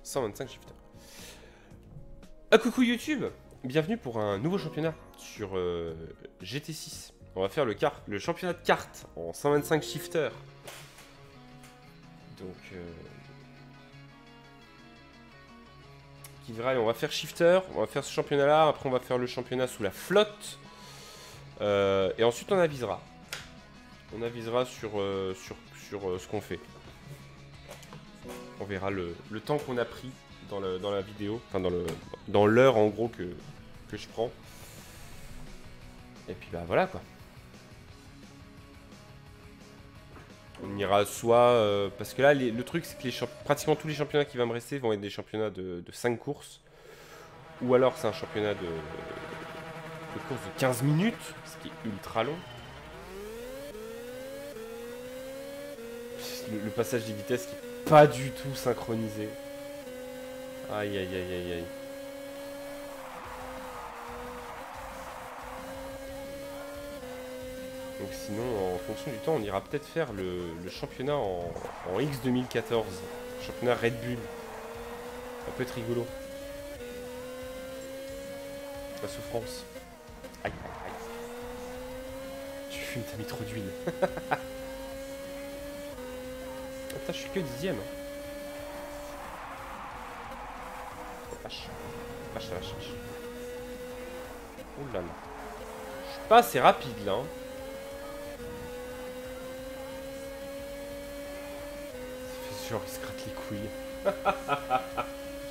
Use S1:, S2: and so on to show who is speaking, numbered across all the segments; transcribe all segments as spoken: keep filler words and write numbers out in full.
S1: cent vingt-cinq shifters. Ah coucou YouTube, bienvenue pour un nouveau championnat sur euh, G T six. On va faire le, kart, le championnat de cartes en cent vingt-cinq shifters. Donc... Euh... Qui verra, on va faire shifter, on va faire ce championnat là, après on va faire le championnat sous la flotte. Euh, et ensuite on avisera. On avisera sur, euh, sur, sur euh, ce qu'on fait. On verra le, le temps qu'on a pris dans, le, dans la vidéo, enfin dans le dans l'heure en gros que, que je prends. Et puis bah voilà quoi. On ira soit... Euh, parce que là, les, le truc, c'est que les pratiquement tous les championnats qui vont me rester vont être des championnats de, de cinq courses. Ou alors c'est un championnat de, de course de quinze minutes, ce qui est ultra long. Le, le passage des vitesses qui est pas du tout synchronisé. Aïe aïe aïe aïe aïe. Donc sinon, en fonction du temps, on ira peut-être faire le, le championnat en, en X deux mille quatorze. Championnat Red Bull. Ça peut être rigolo. La souffrance. Aïe aïe aïe. Tu fumes, t'as mis trop d'huile. Putain, je suis que dixième. Vache. Vache, vache, vache. Ouh là là. Je suis pas assez rapide là. Hein. Genre, ils se grattent les couilles.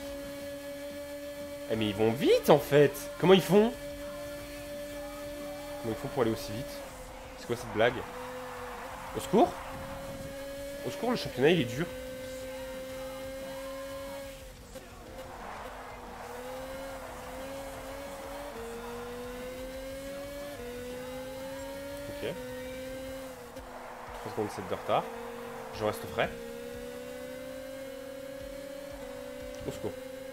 S1: Eh mais ils vont vite en fait. Comment ils font? Comment ils font pour aller aussi vite? C'est quoi cette blague? Au secours? Au secours, le championnat il est dur. Ok. trois secondes sept de retard. Je reste frais. Au secours.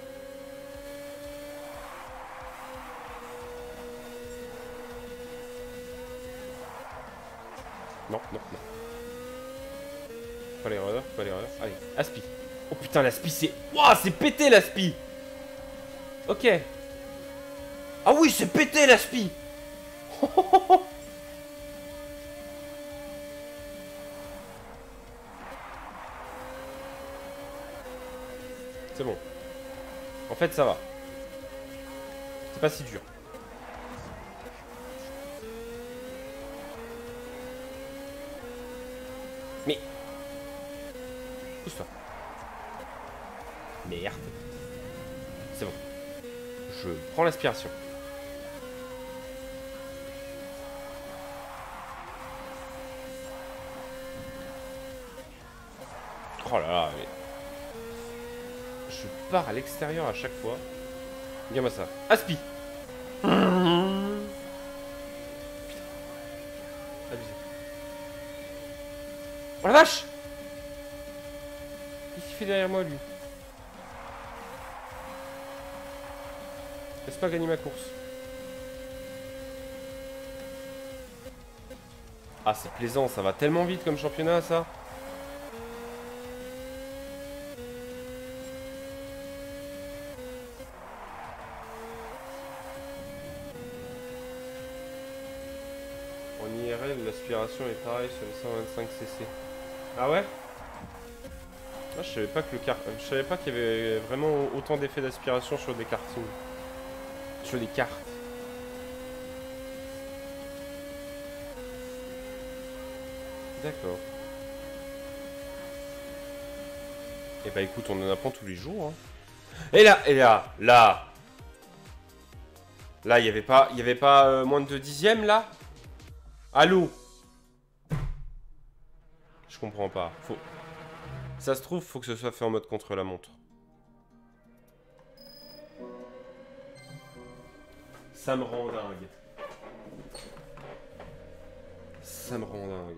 S1: Non, non, non. Pas l'erreur, pas l'erreur. Allez, Aspi. Oh putain, l'Aspi c'est... Wouah, c'est pété l'Aspi. Ok. Ah oui, c'est pété l'Aspi. C'est bon. En fait, ça va. C'est pas si dur. Mais... Pousse-toi. Merde. C'est bon. Je prends l'aspiration. Oh là là, mais... Je pars à l'extérieur à chaque fois. Regarde-moi ça. Aspi. Putain. Abusé. Oh la vache! Qu'est-ce qu'il fait derrière moi, lui? Laisse pas gagner ma course. Ah, c'est plaisant, ça va tellement vite comme championnat, ça. En I R L, l'aspiration est pareille sur le cent vingt-cinq C C. Ah ouais? Ah, je savais pas que le car... Je savais pas qu'il y avait vraiment autant d'effets d'aspiration sur des kartings. Sur des cartes. D'accord. Et bah écoute, on en apprend tous les jours. Hein. Et là, et là, là. Là, il y avait pas, il y avait pas euh, moins de deux dixièmes là? Allô? Je comprends pas. Faut... Ça se trouve, faut que ce soit fait en mode contre la montre. Ça me rend dingue. Ça me rend dingue.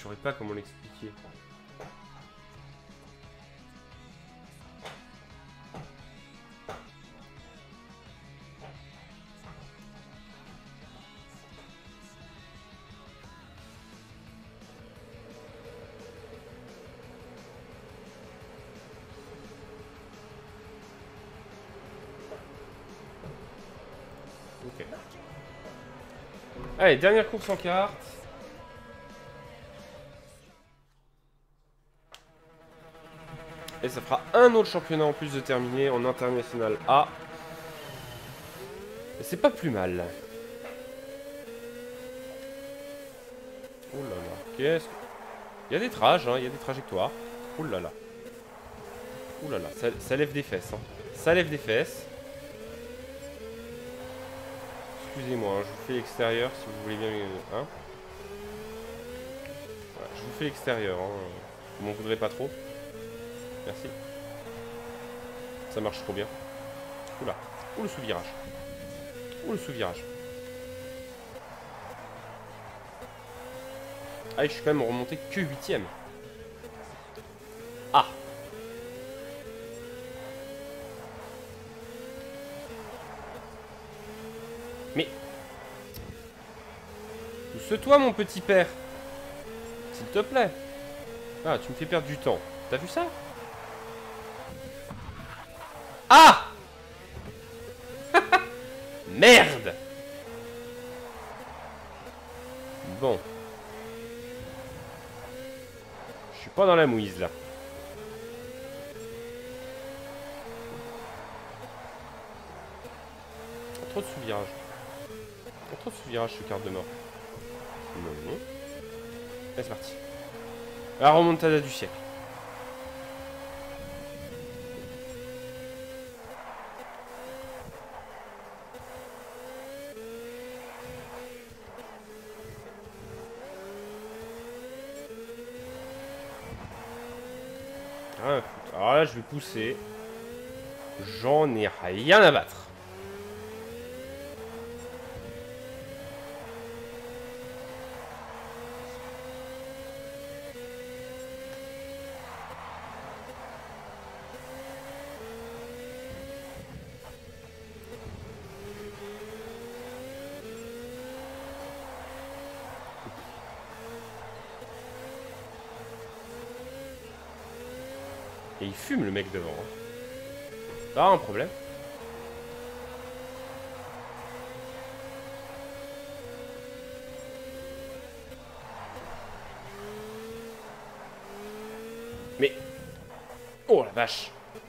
S1: saurais pas comment l'expliquer. Ok. Allez, dernière course en carte. Et ça fera un autre championnat en plus de terminer en international A. C'est pas plus mal. Oh là là, qu'est-ce que... Il y a des trages, hein, il y a des trajectoires. Oh là là. Oh là là, ça, ça lève des fesses. Hein. Ça lève des fesses. Excusez-moi, hein, je vous fais l'extérieur si vous voulez bien... Hein voilà, je vous fais l'extérieur. Hein. Vous m'en voudrez pas trop. Merci. Ça marche trop bien. Oula. Ouh le sous-virage. Ouh le sous-virage. Ah, je suis quand même remonté que huitième. Ah. Mais... pousse-toi mon petit père. S'il te plaît. Ah, tu me fais perdre du temps. T'as vu ça? Ah. Merde. Bon. Je suis pas dans la mouise là. Trop de sous-virage. Trop de sous-virage ce quart de mort. Non. Allez, c'est parti. La remontada du siècle. Ah, alors là, je vais pousser. J'en ai rien à battre. Et il fume le mec devant. Hein. Pas un problème. Mais... oh la vache.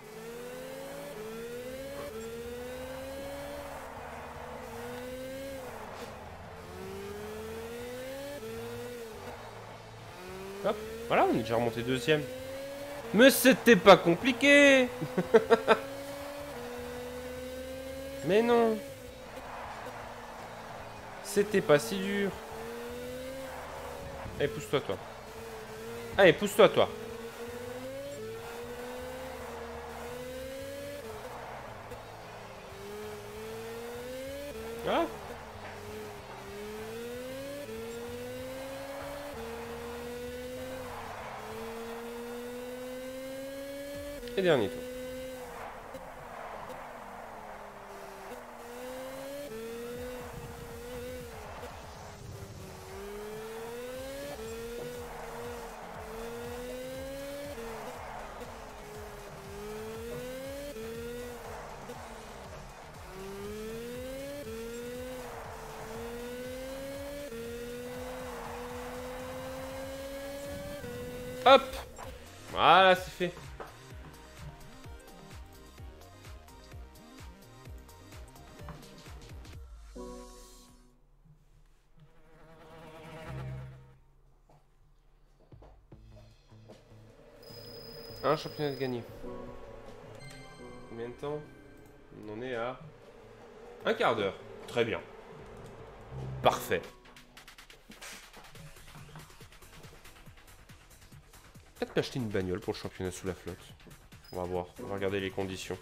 S1: Hop, voilà, on est déjà remonté deuxième. Mais c'était pas compliqué. Mais non. C'était pas si dur. Allez, pousse-toi, toi. Allez, pousse-toi, toi. Ah. Et dernier tour. Hop. Voilà, c'est fait. Un championnat de gagné. Combien de temps? On en est à un quart d'heure. Très bien. Parfait. Peut-être m'acheter une bagnole pour le championnat sous la flotte. On va voir. On va regarder les conditions.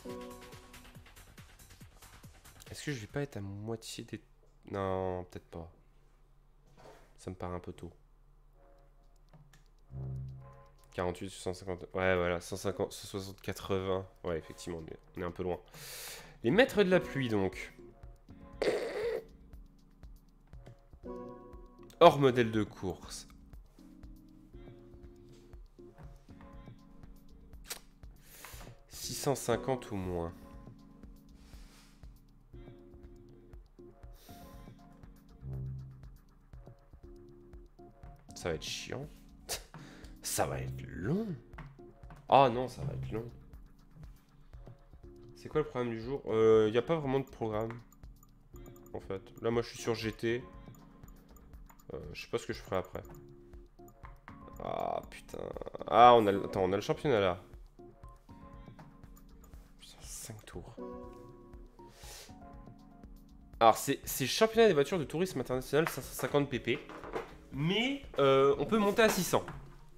S1: Est-ce que je vais pas être à moitié des... non, peut-être pas. Ça me paraît un peu tôt. quarante-huit, cent cinquante. Ouais, voilà, cent cinquante, cent soixante, quatre-vingts. Ouais, effectivement, on est, on est un peu loin. Les maîtres de la pluie, donc. Hors modèle de course. six cent cinquante ou moins. Ça va être chiant. Ça va être long. Ah non, ça va être long. C'est quoi le programme du jour? Il euh, n'y a pas vraiment de programme. En fait. Là, moi, je suis sur G T. Euh, je sais pas ce que je ferai après. Ah, putain. Ah, on a, attends, on a le championnat là. Putain, cinq tours. Alors, c'est le championnat des voitures de tourisme international cinq cent cinquante P P. Mais euh, on peut monter à six cents.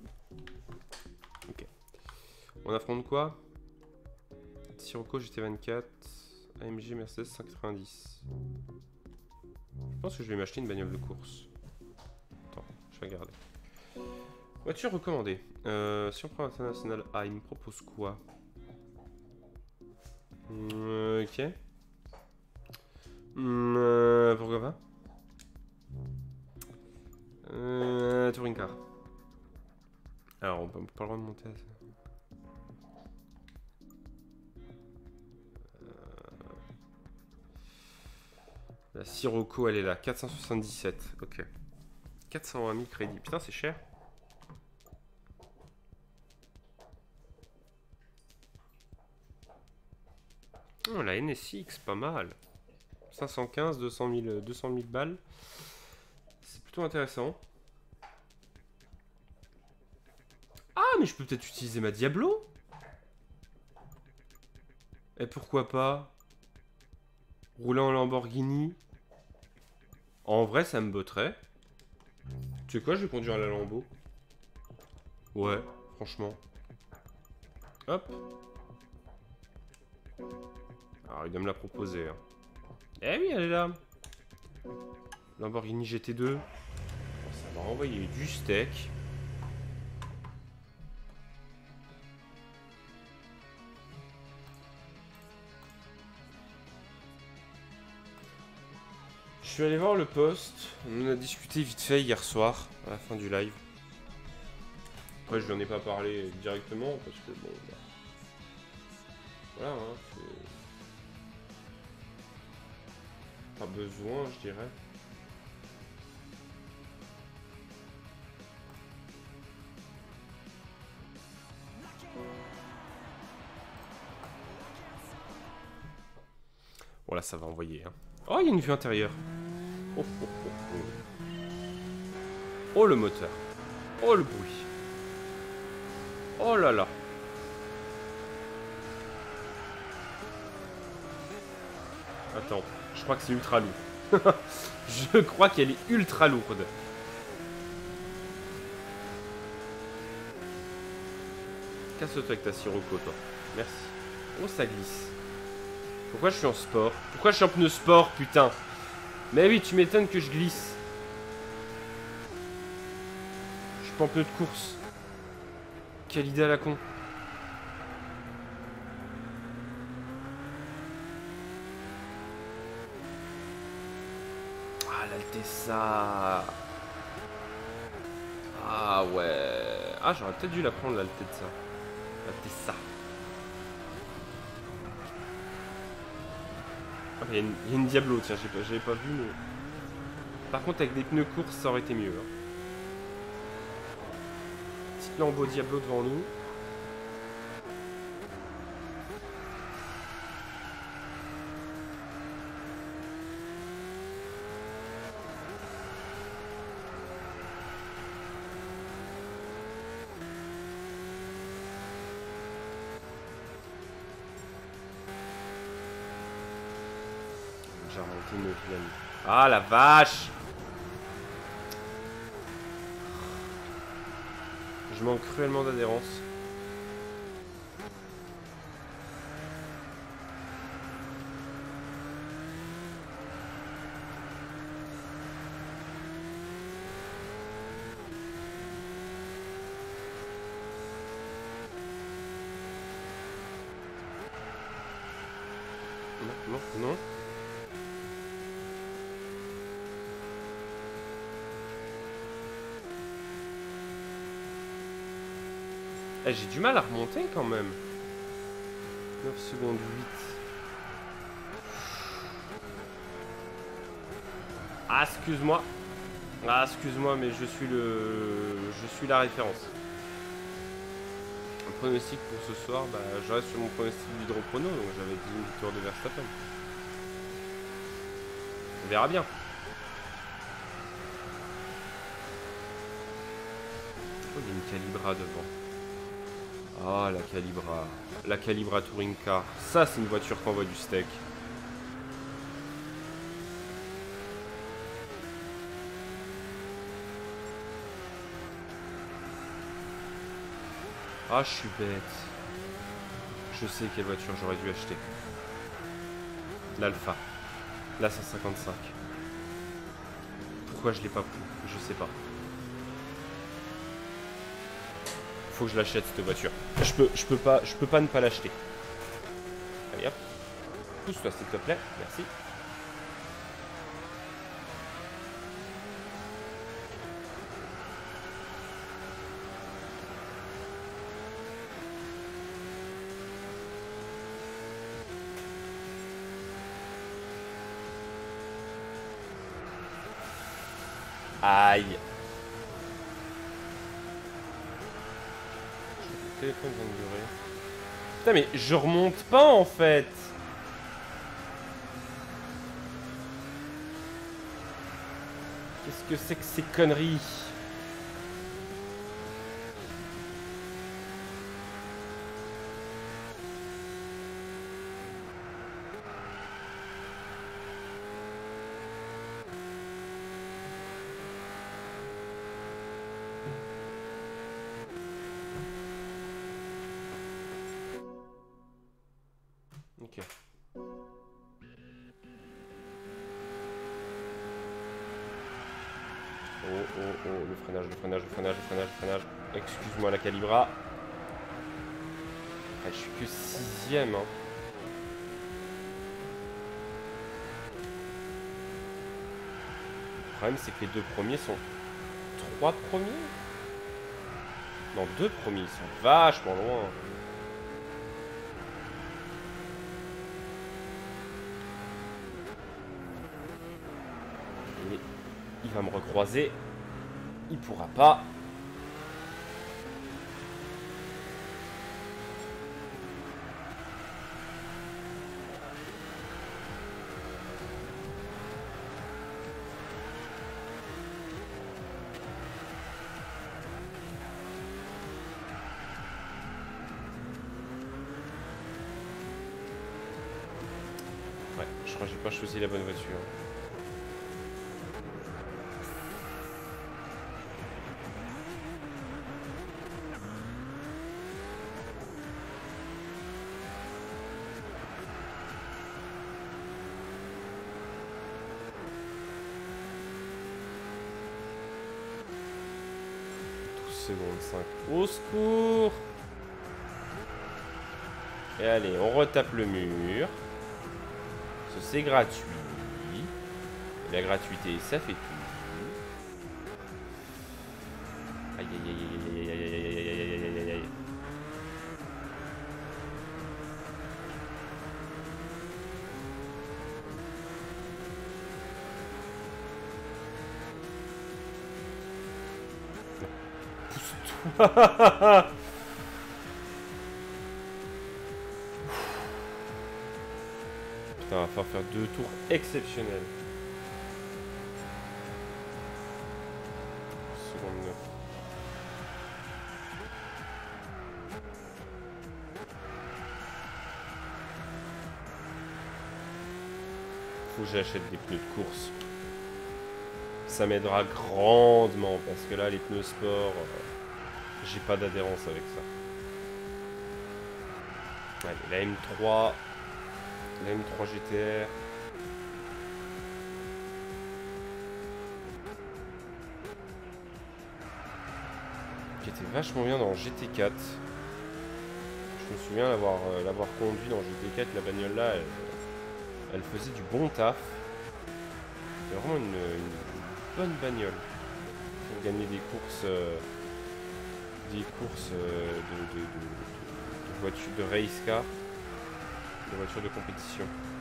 S1: Ok. On affronte quoi? Sirocco G T vingt-quatre, A M G Mercedes cent quatre-vingt-dix. Je pense que je vais m'acheter une bagnole de course. Attends, je vais regarder. Voiture recommandée. Euh, si on prend international A, il me propose quoi? euh, Ok. Euh, pourquoi pas? euh, Touring car. Alors, on peut pas le droit de monter à ça. La Sirocco, elle est là. quatre cent soixante-dix-sept. Ok. quatre cent vingt mille crédits. Putain, c'est cher. Oh, la N S X, pas mal. cinq cent quinze, deux cent mille, deux cent mille balles. C'est plutôt intéressant. Ah, mais je peux peut-être utiliser ma Diablo. Et pourquoi pas rouler en Lamborghini. En vrai, ça me botterait. Tu sais quoi, je vais conduire la Lambo. Ouais, franchement. Hop. Alors, il doit me la proposer. Hein. Eh oui, elle est là. Lamborghini G T deux. Bon, ça va envoyer du steak. Je suis allé voir le poste. On en a discuté vite fait hier soir, à la fin du live. Après, je lui en ai pas parlé directement parce que bon. Bah, voilà, hein, c'est. Pas besoin, je dirais. Voilà, ça va envoyer. Hein. Oh, il y a une vue intérieure. Oh, oh, oh, oh. Oh, le moteur. Oh, le bruit. Oh là là. Attends, je crois que c'est ultra lourd. Je crois qu'elle est ultra lourde. Casse-toi avec ta Sirocco, toi. Merci. Oh, ça glisse. Pourquoi je suis en sport? Pourquoi je suis en pneu sport, putain? Mais oui, tu m'étonnes que je glisse. Je suis pas en pneu de course. Quelle idée à la con. Ah, l'Altessa. Ah ouais. Ah, j'aurais peut-être dû la prendre, l'Altessa. L'Altessa. Ah, il y, y a une Diablo, tiens, j'avais pas, pas vu, mais... Par contre, avec des pneus courts, ça aurait été mieux. Hein. Petite Lambo Diablo devant nous. J'ai remonté une vilaine. Ah la vache! Je manque cruellement d'adhérence. non, non. Eh, j'ai du mal à remonter quand même. neuf secondes huit. Ah, excuse-moi. Ah, excuse-moi, mais je suis le... Je suis la référence. Un pronostic pour ce soir, bah, je reste sur mon pronostic d'hydrochrono, donc j'avais dit une victoire de Verstappen. On verra bien. Oh, il y a une Calibra devant. Ah, la Calibra. La Calibra Touring Car. Ça, c'est une voiture qui envoie du steak. Ah, je suis bête. Je sais quelle voiture j'aurais dû acheter. L'Alpha. La cent cinquante-cinq. Pourquoi je l'ai pas pris? Je sais pas. Faut que je l'achète cette voiture. Je peux, je peux pas, je peux pas ne pas l'acheter. Allez hop. Pousse-toi s'il te plaît. Merci. Aïe. Le téléphone vient de durer. Putain mais je remonte pas en fait. Qu'est-ce que c'est que ces conneries? Ok. Oh, oh, oh, le freinage, le freinage, le freinage, le freinage, le freinage. Excuse-moi la Calibra. Ah, je suis que sixième. Hein. Le problème, c'est que les deux premiers sont... Trois premiers? Non, deux premiers, ils sont vachement loin. Et il va me recroiser. Il pourra pas. Ouais, je crois que j'ai pas choisi la bonne voiture. Seconde cinq. Au secours! Et allez, on retape le mur. Ça c'est gratuit. Et la gratuité, ça fait tout. Aïe aïe aïe aïe aïe aïe aïe aïe aïe aïe aïe aïe. Pousse-toi. Putain, on va falloir faire deux tours exceptionnels. Seconde neuf. Faut que j'achète des pneus de course. Ça m'aidera grandement parce que là, les pneus sport, euh, j'ai pas d'adhérence avec ça. Allez, la M trois. La M trois G T R. Qui était vachement bien dans G T quatre. Je me souviens l'avoir euh, l'avoir conduit dans G T quatre, la bagnole là. Elle, Elle faisait du bon taf. C'est vraiment une, une bonne bagnole. Pour gagner des courses... Euh, des courses euh, de, de, de, de voitures de race car. De voitures de compétition.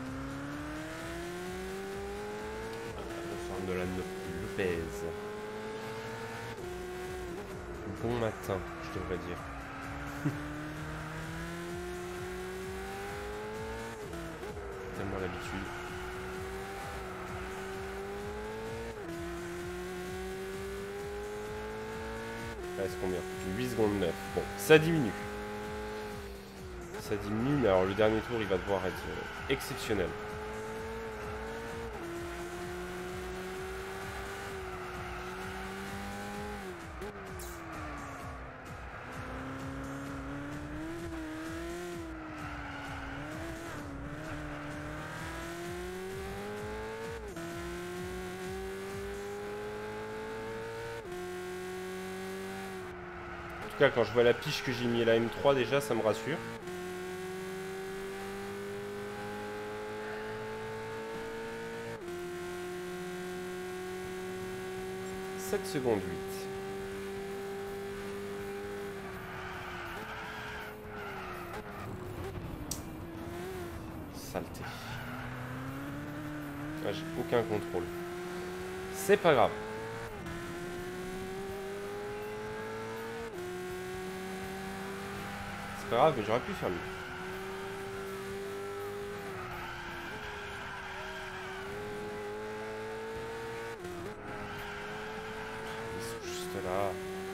S1: De la Lopez. Bon matin, je devrais dire. Tellement l'habitude. Il reste combien? huit secondes neuf. Bon, ça diminue. Ça diminue, mais alors le dernier tour, il va devoir être euh, exceptionnel. En tout cas, quand je vois la piche que j'ai mis à la M trois, déjà, ça me rassure. sept secondes huit. Saleté. Ah, j'ai aucun contrôle. C'est pas grave. C'est pas grave, mais j'aurais pu faire mieux. Ils sont juste là.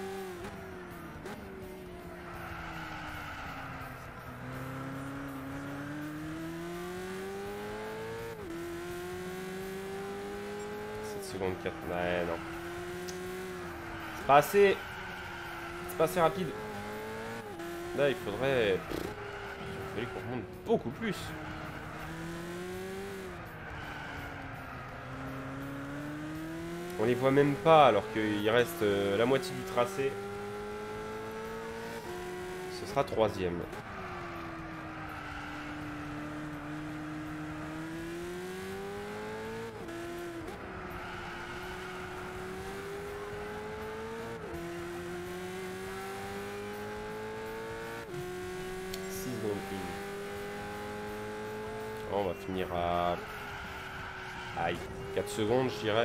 S1: sept secondes quatre. Ouais, non. C'est pas assez. C'est pas assez rapide. Là, il faudrait... Il fallait qu'on remonte beaucoup plus. On les voit même pas alors qu'il reste euh, la moitié du tracé. Ce sera troisième. On va finir à... Aïe, quatre secondes, je dirais.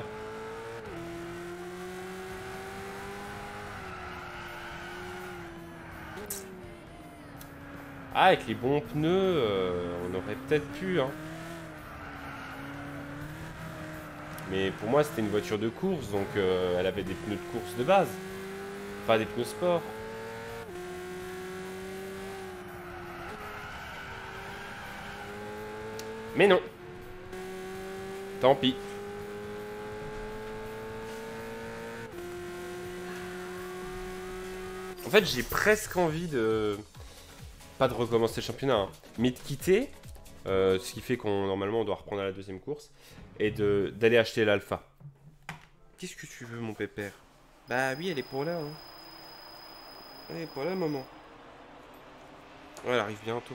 S1: Ah, avec les bons pneus, euh, on aurait peut-être pu. Hein. Mais pour moi, c'était une voiture de course, donc euh, elle avait des pneus de course de base. Pas des pneus sport. Mais non. Tant pis. En fait, j'ai presque envie de... Pas de recommencer le championnat, hein, mais de quitter. Euh, ce qui fait qu'on normalement on doit reprendre à la deuxième course. Et de d'aller acheter l'alpha. Qu'est-ce que tu veux, mon pépère? Bah oui, elle est pour là. Hein. Elle est pour là, maman. Ouais, elle arrive bientôt.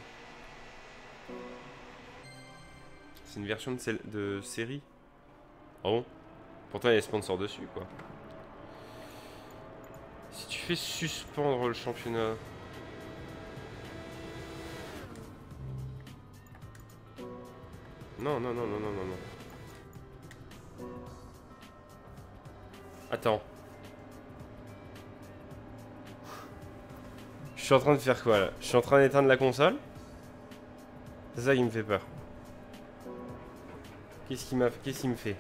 S1: C'est une version de, de série. Ah bon? Pourtant, il y a les sponsors dessus, quoi. Si tu fais suspendre le championnat... Non, non, non, non, non, non, non. Attends. Je suis en train de faire quoi, là? Je suis en train d'éteindre la console? C'est ça qui me fait peur. Qu'est-ce qu'il m'a... Qu'est-ce qu'il me fait?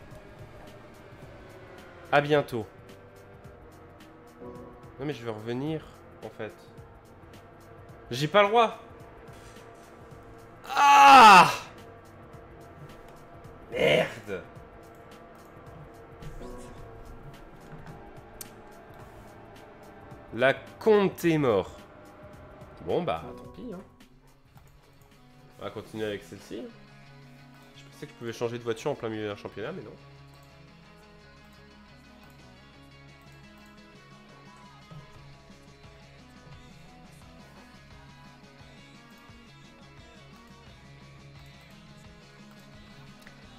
S1: À bientôt. Non mais je vais revenir, en fait. J'ai pas le droit. Ah! Merde. La compte est mort. Bon bah tant pis hein. On va continuer avec celle-ci. Je pensais que je pouvais changer de voiture en plein milieu d'un championnat, mais non.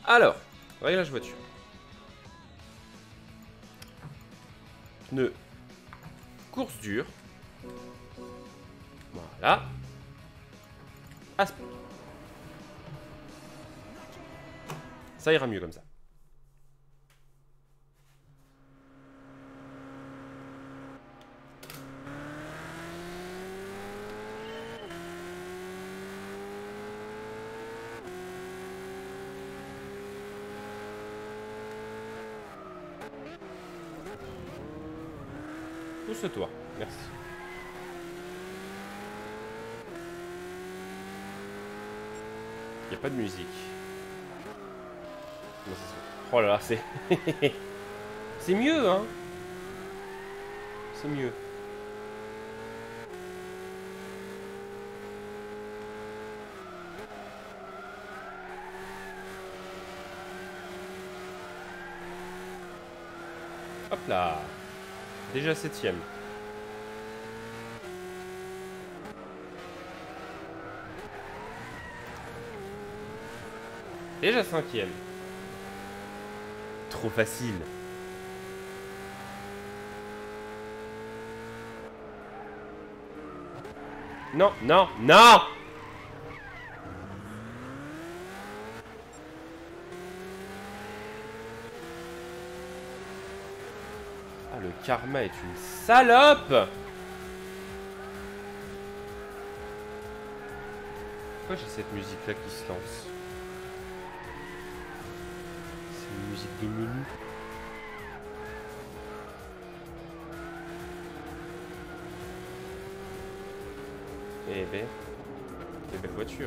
S1: Alors, réglage voiture. Pneus. Course dure. Voilà. Aspect. Ça ira mieux comme ça. Pousse-toi, merci. Il n'y a pas de musique. Oh là là, c'est... c'est mieux, hein. C'est mieux. Hop là. Déjà septième. Déjà cinquième. Trop facile. Non, non, non! Ah, le karma est une salope! Pourquoi j'ai cette musique-là qui se lance? C'est une musique de menu. Eh ben, des belles voitures.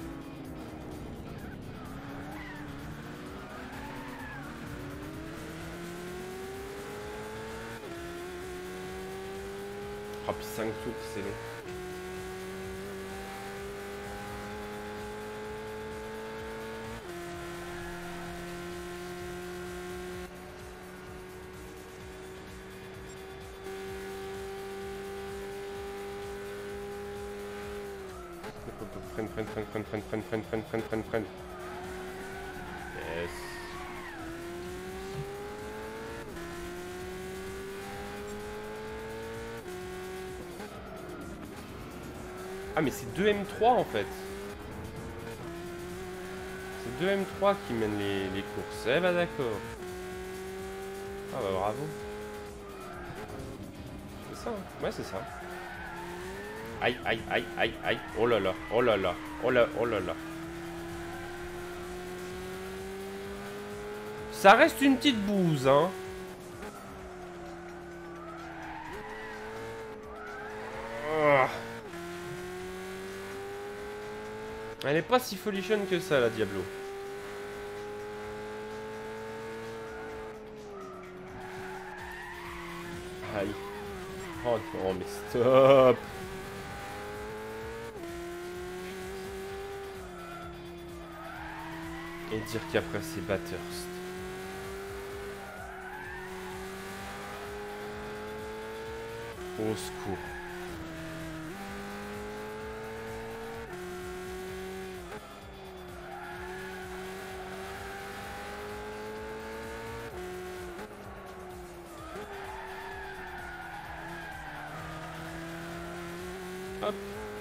S1: Oh, puis cinq tours, c'est long. Freine, freine, freine, freine, freine, freine, freine, freine, freine, freine, freine. Yes. Ah mais c'est deux M trois en fait. C'est deux M trois qui mènent les, les courses. Eh bah d'accord. Ah bah bravo. C'est ça, hein. Ouais c'est ça. Aïe, aïe, aïe, aïe, aïe. Oh là là, oh là là, oh là, oh là là. Ça reste une petite bouse, hein. Oh. Elle est pas si folichonne que ça, la Diablo. Aïe. Oh non, mais stop. Et dire qu'après c'est Bathurst. Au secours. Hop.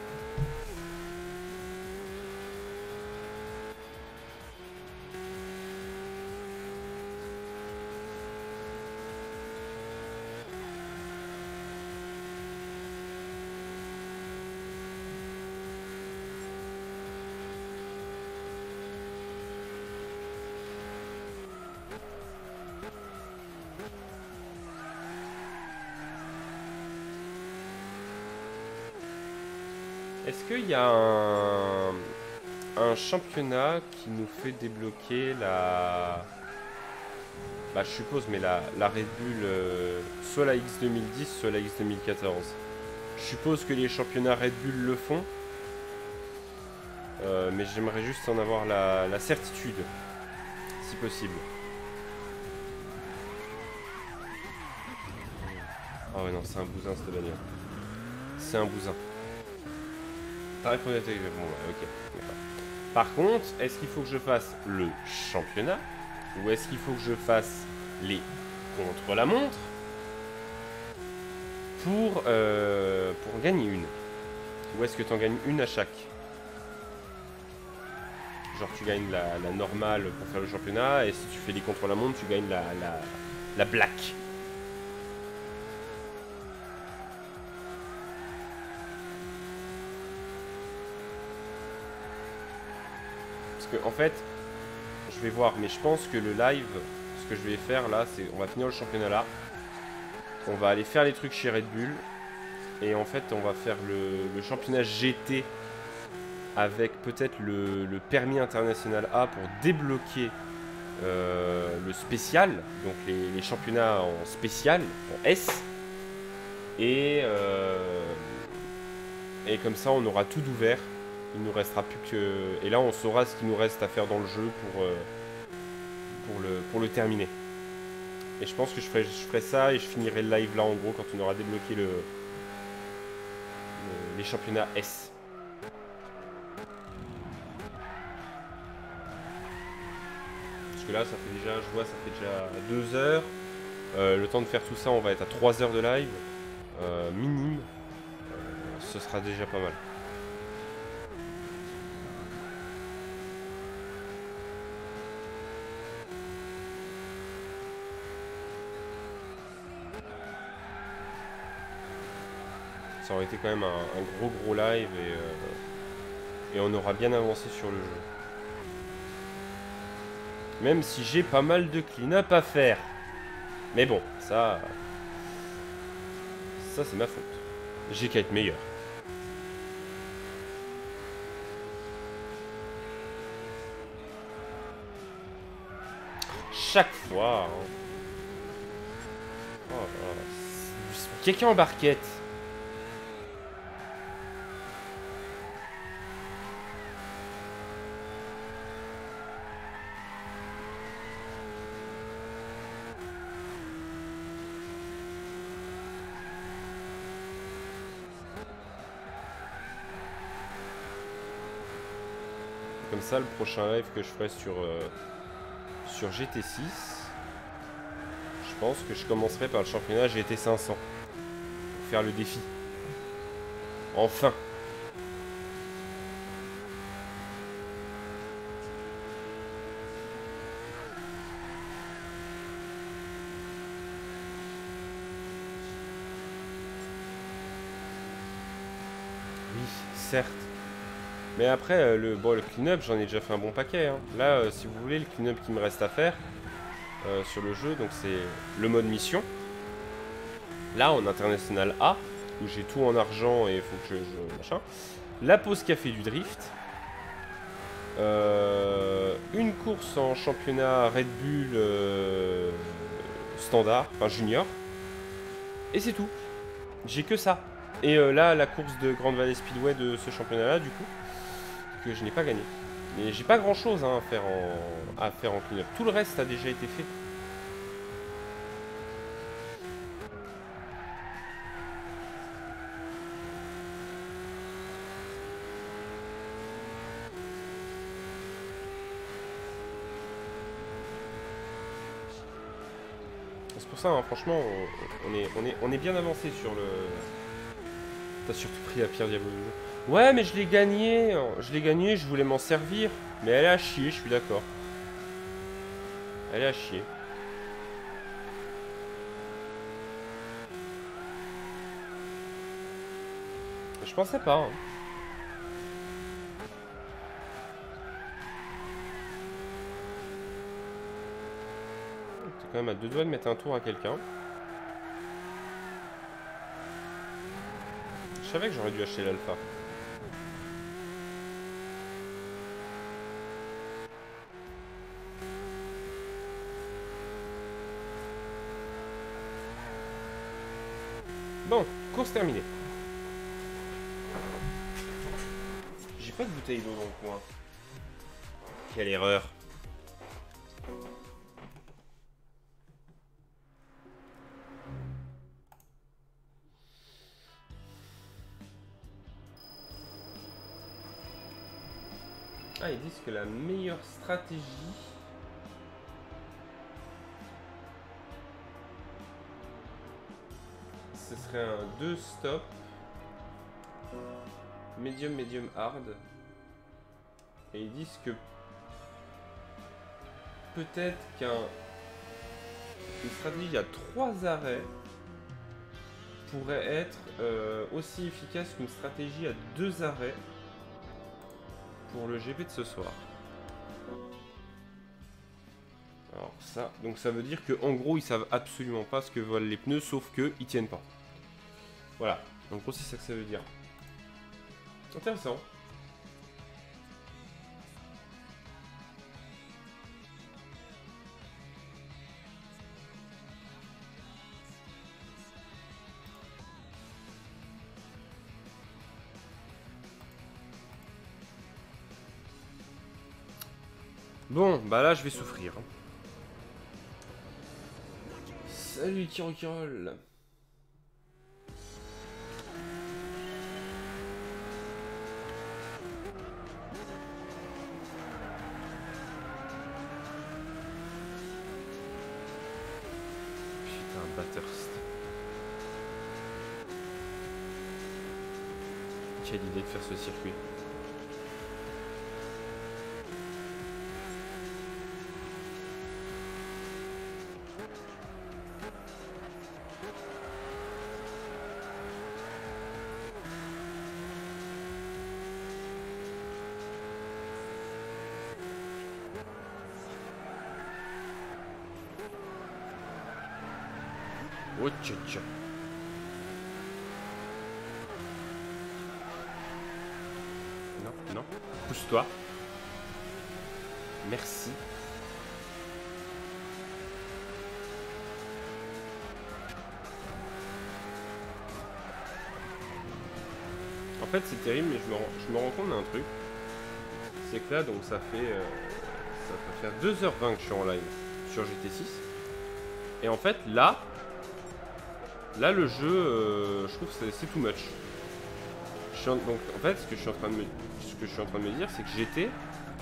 S1: Est-ce qu'il y a un, un championnat qui nous fait débloquer la... Bah je suppose, mais la, la Red Bull, euh, soit la X deux mille dix, soit la X deux mille quatorze. Je suppose que les championnats Red Bull le font. Euh, mais j'aimerais juste en avoir la, la certitude, si possible. Oh ouais non, c'est un bousin cette bagnole. C'est un bousin. T'as répondu à tes... Bon ouais, ok. Par contre, est-ce qu'il faut que je fasse le championnat ou est-ce qu'il faut que je fasse les contre-la-montre pour, euh, pour gagner une? Ou est-ce que tu en gagnes une à chaque? Genre tu gagnes la, la normale pour faire le championnat et si tu fais les contre-la-montre, tu gagnes la, la, la black. Parce que en fait, je vais voir, mais je pense que le live, ce que je vais faire là, c'est on va finir le championnat là. On va aller faire les trucs chez Red Bull. Et en fait, on va faire le, le championnat G T avec peut-être le, le permis international A pour débloquer euh, le spécial. Donc les, les championnats en spécial, en S. Et, euh, et comme ça, on aura tout d'ouvert. Il nous restera plus que... Et là, on saura ce qu'il nous reste à faire dans le jeu pour, euh, pour, le, pour le terminer. Et je pense que je ferai, je ferai ça et je finirai le live là, en gros, quand on aura débloqué le... les championnats S. Parce que là, ça fait déjà, je vois, ça fait déjà deux heures. Euh, le temps de faire tout ça, on va être à trois heures de live. Euh, minime. Euh, ce sera déjà pas mal. Ça aurait été quand même un, un gros gros live et, euh, et on aura bien avancé sur le jeu. Même si j'ai pas mal de clean-up à faire. Mais bon, ça... Ça, c'est ma faute. J'ai qu'à être meilleur. Chaque fois. Hein. Oh, oh. Quelqu'un en barquette. Comme ça, le prochain live que je ferai sur, euh, sur G T six, je pense que je commencerai par le championnat G T cinq cents. Pour faire le défi. Enfin. Oui, certes. Mais après, euh, le, bon, le clean-up, j'en ai déjà fait un bon paquet. Hein. Là, euh, si vous voulez, le clean-up qui me reste à faire euh, sur le jeu, donc c'est le mode mission. Là, en international A, où j'ai tout en argent et il faut que je, je... machin. La pause café du drift. Euh, une course en championnat Red Bull euh, standard, enfin junior. Et c'est tout. J'ai que ça. Et euh, là, la course de Grande Valley Speedway de ce championnat-là, du coup, que je n'ai pas gagné. Mais j'ai pas grand-chose hein, à faire en, à faire en clean-up. Tout le reste a déjà été fait. C'est pour ça, hein, franchement, on, on, est, on, est, on est bien avancé sur le... T'as surtout pris la pierre diable du jeu. Ouais, mais je l'ai gagné. Je l'ai gagné, je voulais m'en servir. Mais elle est à chier, je suis d'accord. Elle est à chier. Je pensais pas. Hein. T'es quand même à deux doigts de mettre un tour à quelqu'un. Je savais que j'aurais dû acheter l'alpha. Bon, course terminée. J'ai pas de bouteille d'eau dans le coin. Quelle erreur. Ah, ils disent que la meilleure stratégie... ce serait un deux stop. Medium, medium, hard. Et ils disent que... peut-être qu'un... une stratégie à trois arrêts pourrait être euh, aussi efficace qu'une stratégie à deux arrêts pour le G P de ce soir. Alors ça, donc ça veut dire que en gros ils savent absolument pas ce que volent les pneus, sauf que ils tiennent pas. Voilà, en gros c'est ça que ça veut dire. Intéressant. Bon, bah là je vais souffrir. Salut Kirokirol. Putain, Bathurst. Quelle idée de faire ce circuit. Oh tcha tcha. Non, non. Pousse-toi. Merci. En fait, c'est terrible, mais je me, rends, je me rends compte d'un truc. C'est que là, donc ça fait... Euh, ça peut faire deux heures vingt que je suis en live sur G T six. Et en fait, là... Là, le jeu, euh, je trouve que c'est too much. Je suis en, donc, en fait, ce que je suis en train de me, ce que je suis en train de me dire, c'est que G T,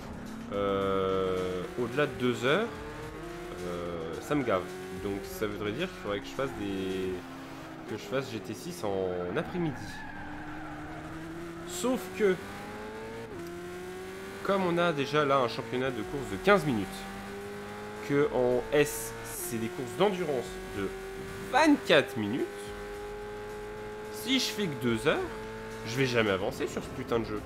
S1: euh, au-delà de deux heures, euh, ça me gave. Donc, ça voudrait dire qu'il faudrait que je fasse des, que je fasse G T six en après-midi. Sauf que, comme on a déjà là un championnat de course de quinze minutes, que en S, c'est des courses d'endurance de vingt-quatre minutes. Si je fais que deux heures, je vais jamais avancer sur ce putain de jeu.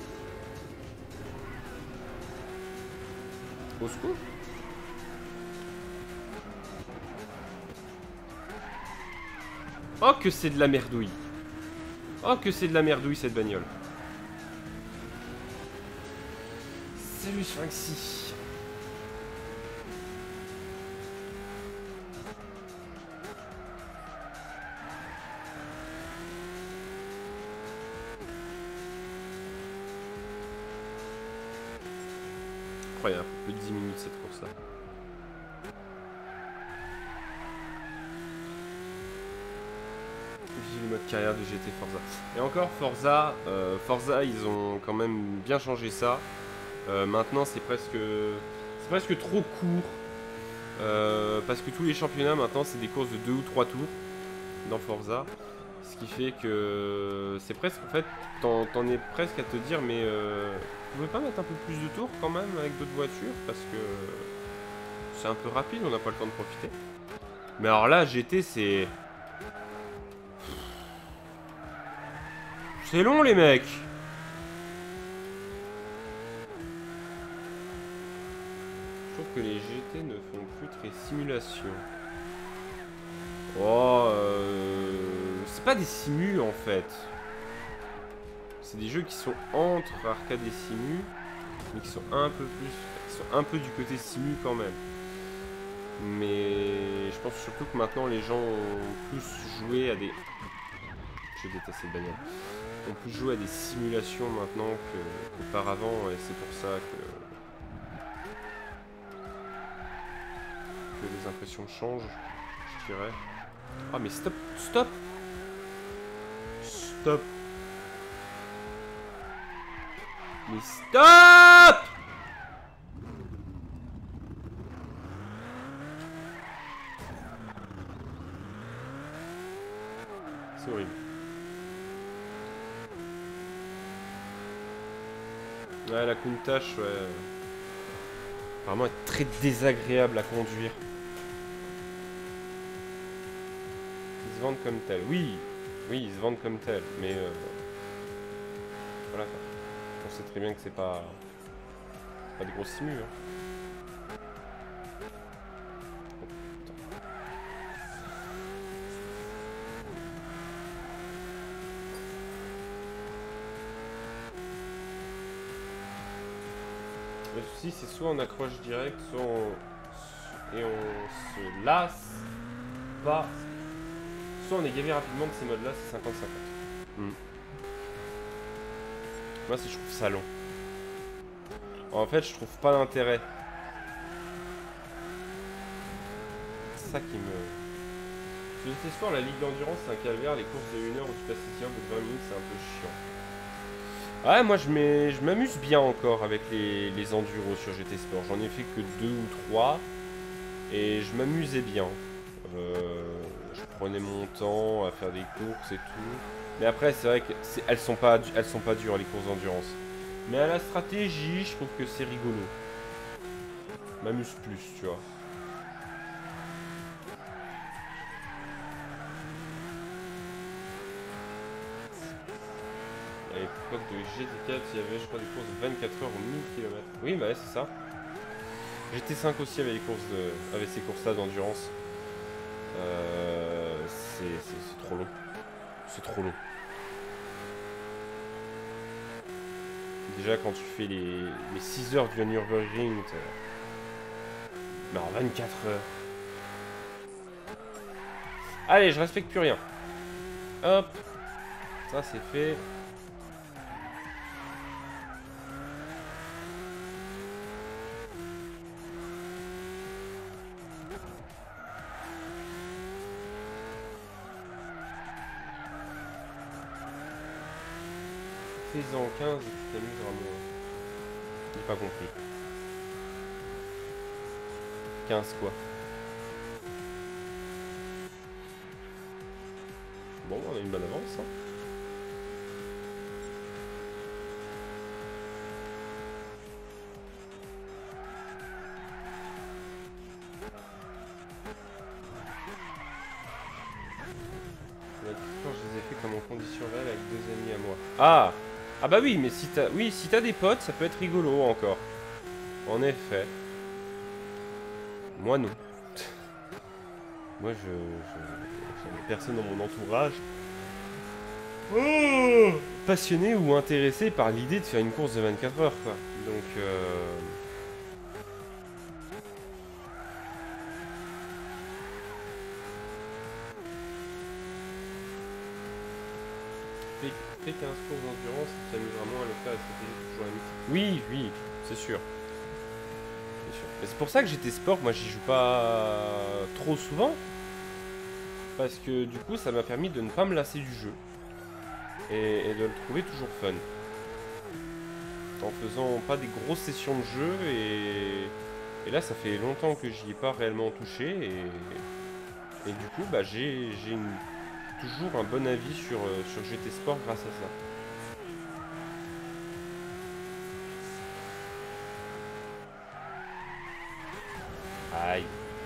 S1: Au secours. Oh que c'est de la merdouille. Oh que c'est de la merdouille cette bagnole. Salut Sphinxy. Incroyable, plus de dix minutes cette course là. Vive le mode carrière de G T Forza. Et encore Forza, euh, Forza ils ont quand même bien changé ça. Euh, maintenant c'est presque c'est presque trop court. Euh, parce que tous les championnats maintenant c'est des courses de deux ou trois tours dans Forza. Ce qui fait que c'est presque en fait t'en t'en es presque à te dire mais euh, vous pouvez pas mettre un peu plus de tours quand même avec d'autres voitures parce que c'est un peu rapide, on n'a pas le temps de profiter. Mais alors là G T c'est... C'est long les mecs. Je trouve que les G T ne font plus très simulation. Oh, euh... c'est pas des simus en fait. C'est des jeux qui sont entre arcade et simu, mais qui sont un peu plus, qui sont un peu du côté simu quand même. Mais je pense surtout que maintenant les gens ont plus joué à des... Je déteste cette bagnole. On peut jouer à des simulations maintenant qu'auparavant, et c'est pour ça que... que les impressions changent, je dirais. Ah mais stop, stop Stop. Mais stop! C'est horrible. Ouais, la Countach, ouais. Apparemment, est très désagréable à conduire. Ils se vendent comme tel. Oui, oui, ils se vendent comme tel, mais euh... voilà. On sait très bien que c'est pas pas des gros simus. Hein. Le souci, c'est soit on accroche direct, soit on... et on se lasse pas. Soit on est gavé rapidement de ces modes-là, c'est cinquante cinquante. Mm. Moi, c'est je trouve ça long. En fait, je trouve pas l'intérêt. C'est ça qui me... Sur ce sport, la ligue d'endurance, c'est un calvaire. Les courses de une heure où tu passes ici au bout de vingt minutes, c'est un peu chiant. Ouais, moi je m'amuse bien encore avec les, les enduros sur G T Sport. J'en ai fait que deux ou trois et je m'amusais bien. Euh, je prenais mon temps à faire des courses et tout. Mais après, c'est vrai qu'elles sont pas, elles sont pas dures les courses d'endurance. Mais à la stratégie, je trouve que c'est rigolo. Je m'amuse plus, tu vois. À l'époque de G T quatre, il y avait, je crois, des courses de vingt-quatre heures ou mille kilomètres. Oui, bah ouais, c'est ça. G T cinq aussi avait, les courses de, avait ces courses-là d'endurance. Euh, c'est trop long. C'est trop long. Déjà, quand tu fais les, les six heures du Nürburgring, mais en vingt-quatre heures. Allez, je respecte plus rien. Hop. Ça, c'est fait. Fais-en quinze et tu t'amuseras moins. J'ai pas compris. quinze quoi. Bon, on a une bonne avance. Hein. La question, je les ai fait comme en condition réelle avec deux amis à moi. Ah! Ah bah oui, mais si t'as oui, si t'as des potes, ça peut être rigolo encore. En effet. Moi non. Moi je... je n'ai personne dans mon entourage. Oh, passionné ou intéressé par l'idée de faire une course de vingt-quatre heures quoi. Donc euh... Fais, fais quinze courses d'endurance, tu t'amuseras moins à le faire et c'était toujours la mythe. Oui, oui, c'est sûr. C'est pour ça que G T Sport, moi j'y joue pas trop souvent. Parce que du coup ça m'a permis de ne pas me lasser du jeu. Et, et de le trouver toujours fun. En faisant pas des grosses sessions de jeu et, et là ça fait longtemps que j'y ai pas réellement touché et, et du coup bah j'ai toujours un bon avis sur, sur G T Sport grâce à ça. Aïe.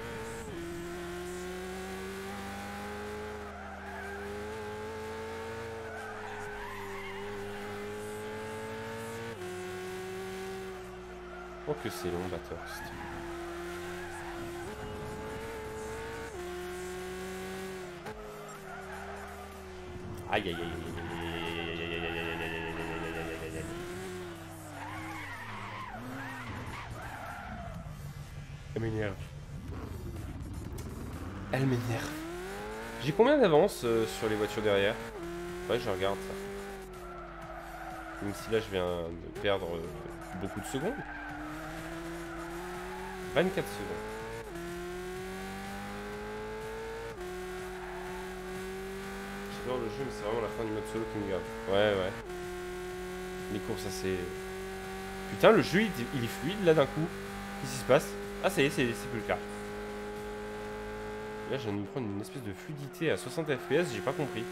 S1: Oh que c'est long, Bathurst. Aïe aïe aïe aïe aïe aïe aïe aïe aïe aïe aïe aïe aïe aïe aïe. Elle m'énerve. Elle m'énerve. J'ai combien d'avance euh, sur les voitures derrière? Ouais, je regarde ça. Même si là je viens de perdre euh, beaucoup de secondes. vingt-quatre secondes. J'adore le jeu, mais c'est vraiment la fin du mode solo qui me garde. Ouais, ouais. Les courses assez, Putain, le jeu, il, il est fluide, là, d'un coup. Qu'est-ce qui se passe? Ah, ça y est, c'est plus le cas. Là, je viens de me prendre une espèce de fluidité à soixante F P S, j'ai pas compris.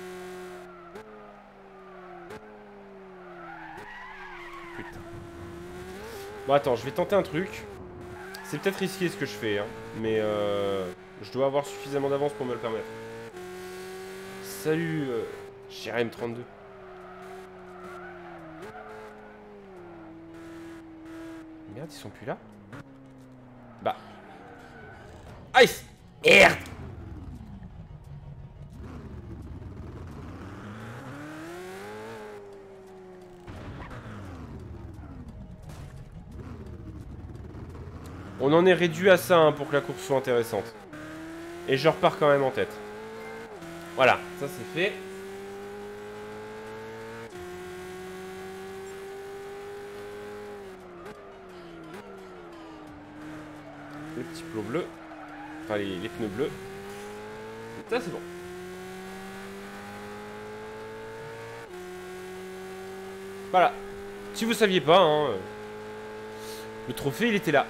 S1: Putain. Bon, attends, je vais tenter un truc. C'est peut-être risqué ce que je fais, hein, mais euh, je dois avoir suffisamment d'avance pour me le permettre. Salut, euh, J R M trente-deux. Merde, ils sont plus là? Bah. Ice! Merde! On en est réduit à ça hein, pour que la course soit intéressante. Et je repars quand même en tête. Voilà, ça c'est fait. Les petits plots bleus. Enfin, les, les pneus bleus. Ça c'est bon. Voilà. Si vous saviez pas, hein, le trophée il était là.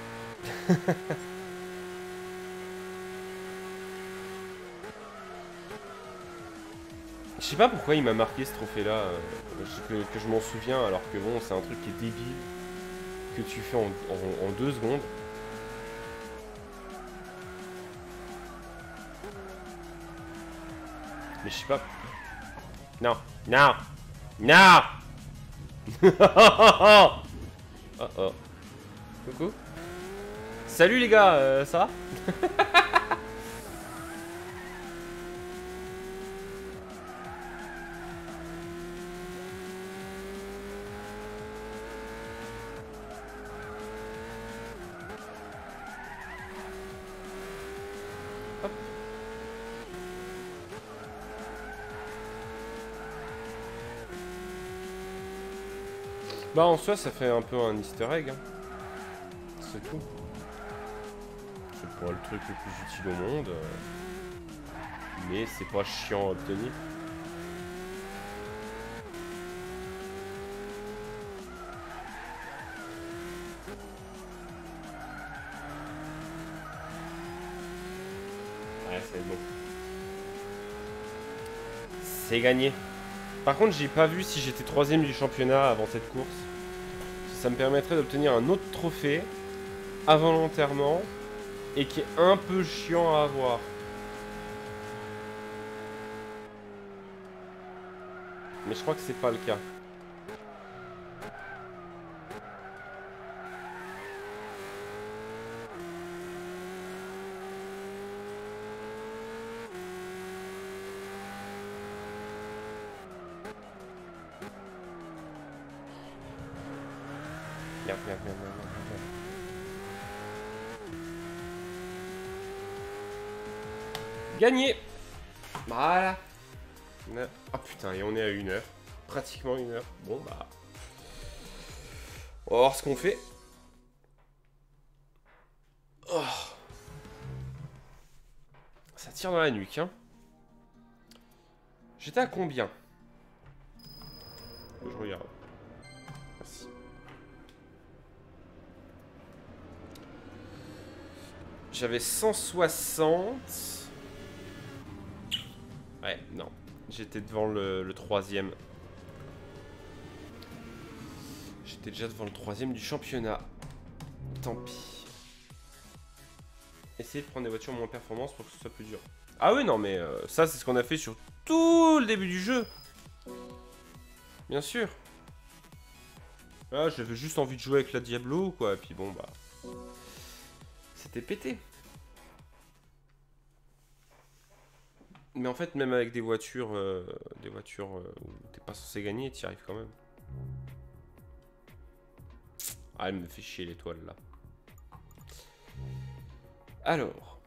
S1: Je sais pas pourquoi il m'a marqué ce trophée là, euh, que, que je m'en souviens alors que bon c'est un truc qui est débile, que tu fais en, en, en deux secondes. Mais je sais pas. Non, non, non. Oh oh. Coucou. Salut les gars, euh, ça va? Hop. Bah en soi ça fait un peu un easter egg hein. C'est tout. C'est pas le truc le plus utile au monde. Mais c'est pas chiant à obtenir. Ouais, c'est bon. C'est gagné. Par contre, j'ai pas vu si j'étais troisième du championnat avant cette course. Ça me permettrait d'obtenir un autre trophée involontairement et qui est un peu chiant à avoir. Mais je crois que c'est pas le cas. Merde, merde, merde, merde, merde. Gagné. Voilà. Oh putain, et on est à une heure. Pratiquement une heure. Bon bah. On va voir ce qu'on fait. Oh. Ça tire dans la nuque, hein. J'étais à combien? Je regarde. Merci. J'avais cent soixante. Ouais, non. J'étais devant le, le troisième. J'étais déjà devant le troisième du championnat. Tant pis. Essayez de prendre des voitures moins performantes pour que ce soit plus dur. Ah oui, non, mais euh, ça, c'est ce qu'on a fait sur tout le début du jeu. Bien sûr. Ah, j'avais juste envie de jouer avec la Diablo, quoi. Et puis bon, bah... C'était pété. Mais en fait, même avec des voitures, euh, des voitures euh, où t'es pas censé gagner, t'y arrives quand même. Ah, elle me fait chier l'étoile, là. Alors...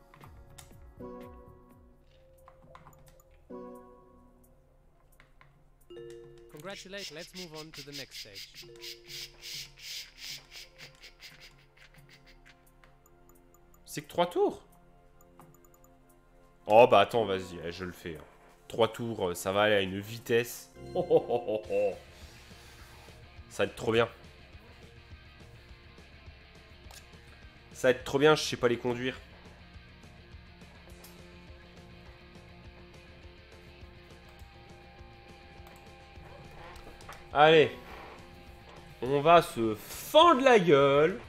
S2: Congratulations, let's move on to the next stage.
S1: C'est que trois tours? Oh bah attends, vas-y, je le fais. Trois tours, ça va aller à une vitesse. Oh, oh, oh, oh. Ça va être trop bien. Ça va être trop bien, je sais pas les conduire. Allez. On va se fendre la gueule.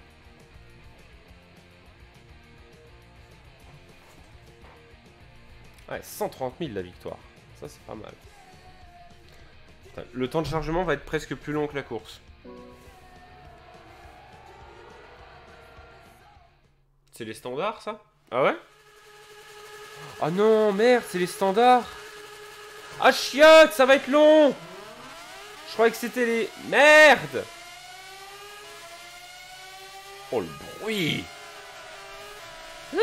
S1: Ouais, cent trente mille la victoire. Ça, c'est pas mal. Putain, le temps de chargement va être presque plus long que la course. C'est les standards, ça? Ah ouais? Ah non, merde, c'est les standards. Ah chiotte, ça va être long. Je croyais que c'était les... Merde. Oh, le bruit. Hein?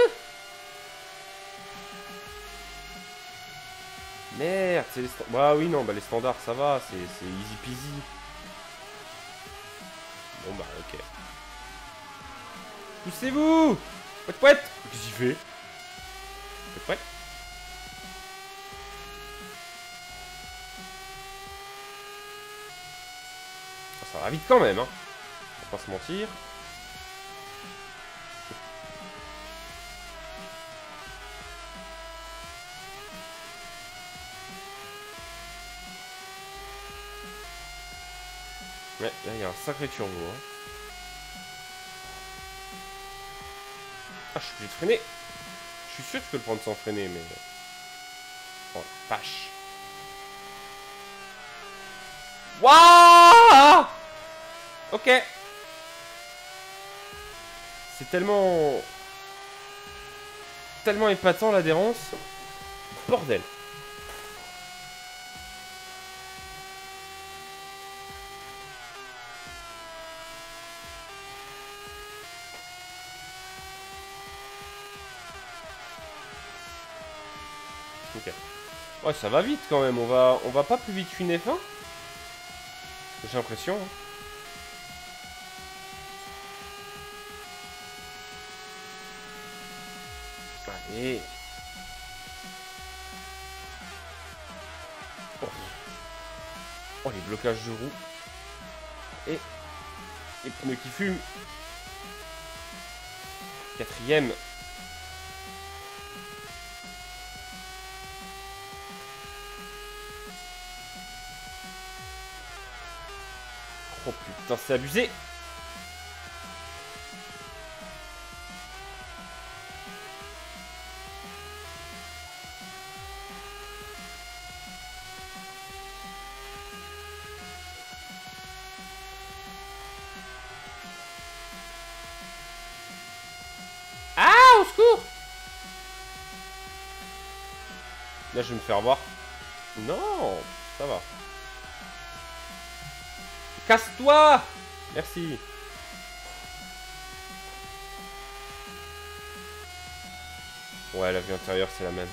S1: Merde, c'est les standards. Bah oui, non, bah les standards, ça va, c'est easy peasy. Bon bah, ok. Poussez-vous. Pouet, pouet. Qu'est-ce que j'y fais? Pouet, pouet. Ça va vite quand même, hein. On va pas se mentir. Ouais, là il y a un sacré turbo. Hein. Ah, je suis obligé de freiner. Je suis sûr que je peux le prendre sans freiner, mais... Oh, vache. Waouh. Ok. C'est tellement... Tellement épatant l'adhérence. Bordel. Ok. Ouais, ça va vite quand même. On va, on va pas plus vite qu'une F un. J'ai l'impression. Hein. Allez. Oh. Oh, les blocages de roues. Et les pneus qui fument. Quatrième. Oh putain, c'est abusé. Ah, au secours. Là, je vais me faire voir. Non, ça va. Casse-toi! Merci. Ouais, la vue intérieure, c'est la même.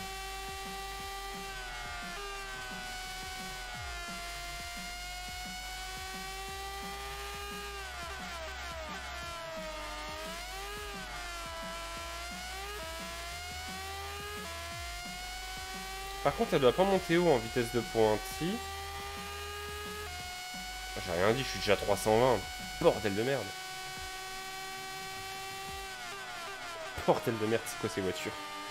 S1: Par contre, elle doit pas monter haut en vitesse de pointe. Si. J'ai rien dit, je suis déjà à trois cent vingt. Bordel de merde. Bordel de merde, c'est quoi ces voitures?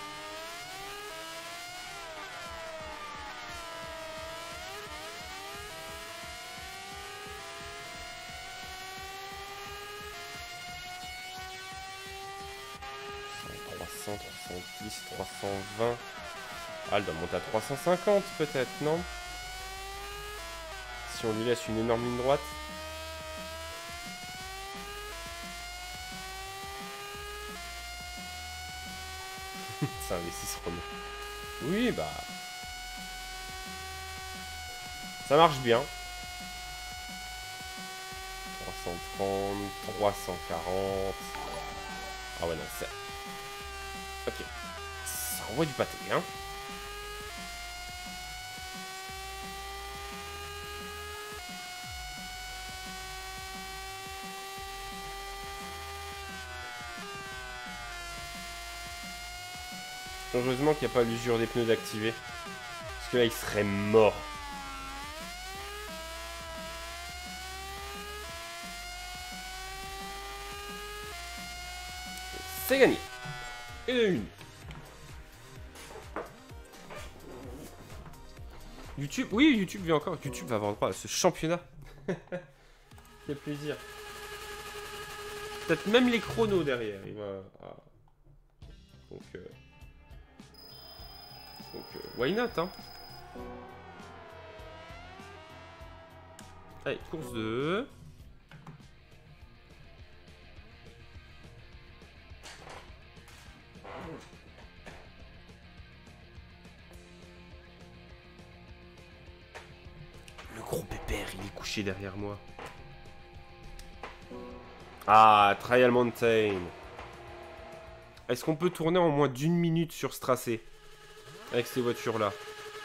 S1: trois cents, trois cent dix, trois cent vingt. Ah, elle doit monter à trois cent cinquante peut-être, non? Si on lui laisse une énorme ligne droite. C'est un V six Renault. Oui, bah... Ça marche bien. trois cent trente, trois cent quarante... Ah ouais, non, c'est... Ok. Ça envoie du pâté, hein. Heureusement qu'il n'y a pas l'usure des pneus d'activer. Parce que là, il serait mort. C'est gagné. Et une. YouTube, oui, YouTube vient encore. YouTube va avoir droit à ce championnat. Quel plaisir. Peut-être même les chronos derrière. Il va... ah. Donc, euh... Donc, euh, why not, hein. Allez, course deux. Le gros pépère, il est couché derrière moi. Ah, Trial Mountain. Est-ce qu'on peut tourner en moins d'une minute sur ce tracé avec ces voitures-là?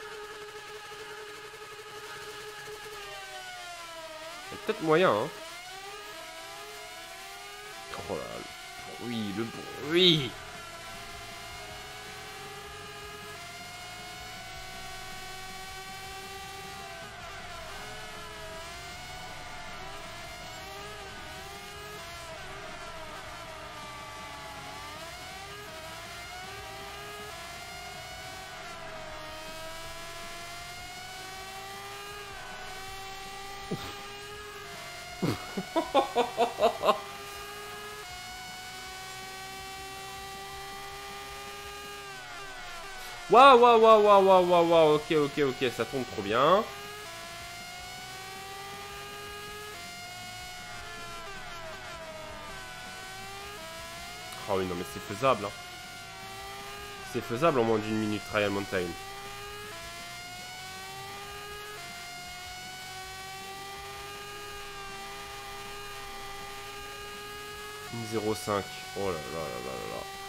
S1: Il y a peut-être moyen, hein. Oh là, le bruit, le bruit. Waouh, waouh, waouh, waouh, waouh, waouh, waouh, ok, ok, ok, ça tombe trop bien. Ah oui, non, mais c'est faisable, hein. C'est faisable en moins d'une minute, Trial Mountain. zéro cinq. Oh là là là là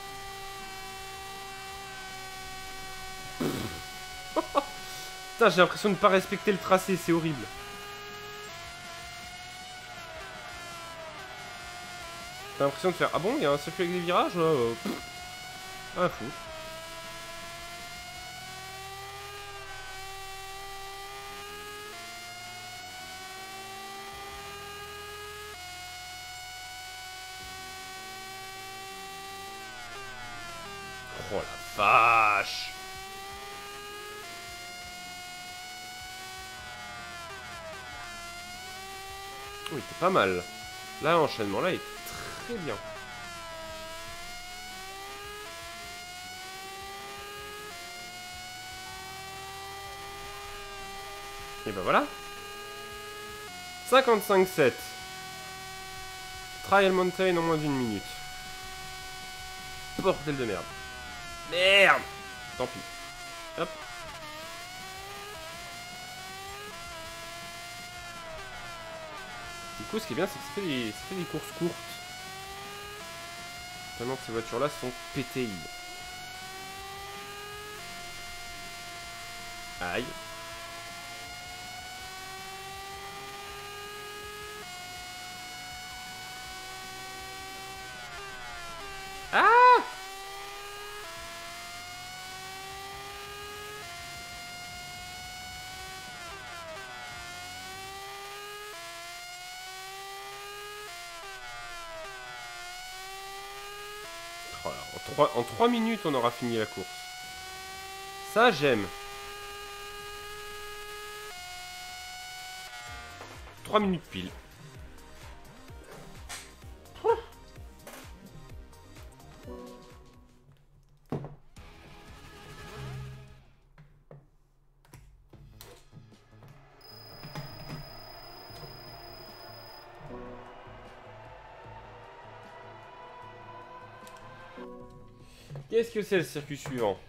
S1: là. Putain, j'ai l'impression de ne pas respecter le tracé, c'est horrible. J'ai l'impression de faire... Ah bon, il y a un circuit avec des virages euh, Ah, fou. Oh la vache. Oui, c'est pas mal. Là, l'enchaînement là est très bien. Et ben voilà. cinquante-cinq sept. Trial Mountain en moins d'une minute. Bordel de merde. Merde. Tant pis. Hop. Du coup, ce qui est bien, c'est que ça fait des, ça fait des courses courtes. Tellement que ces voitures-là sont pétées. Aïe. Ah! Oh là, en, trois, en trois minutes, on aura fini la course. Ça, j'aime. trois minutes pile. Qu'est-ce que c'est le circuit suivant?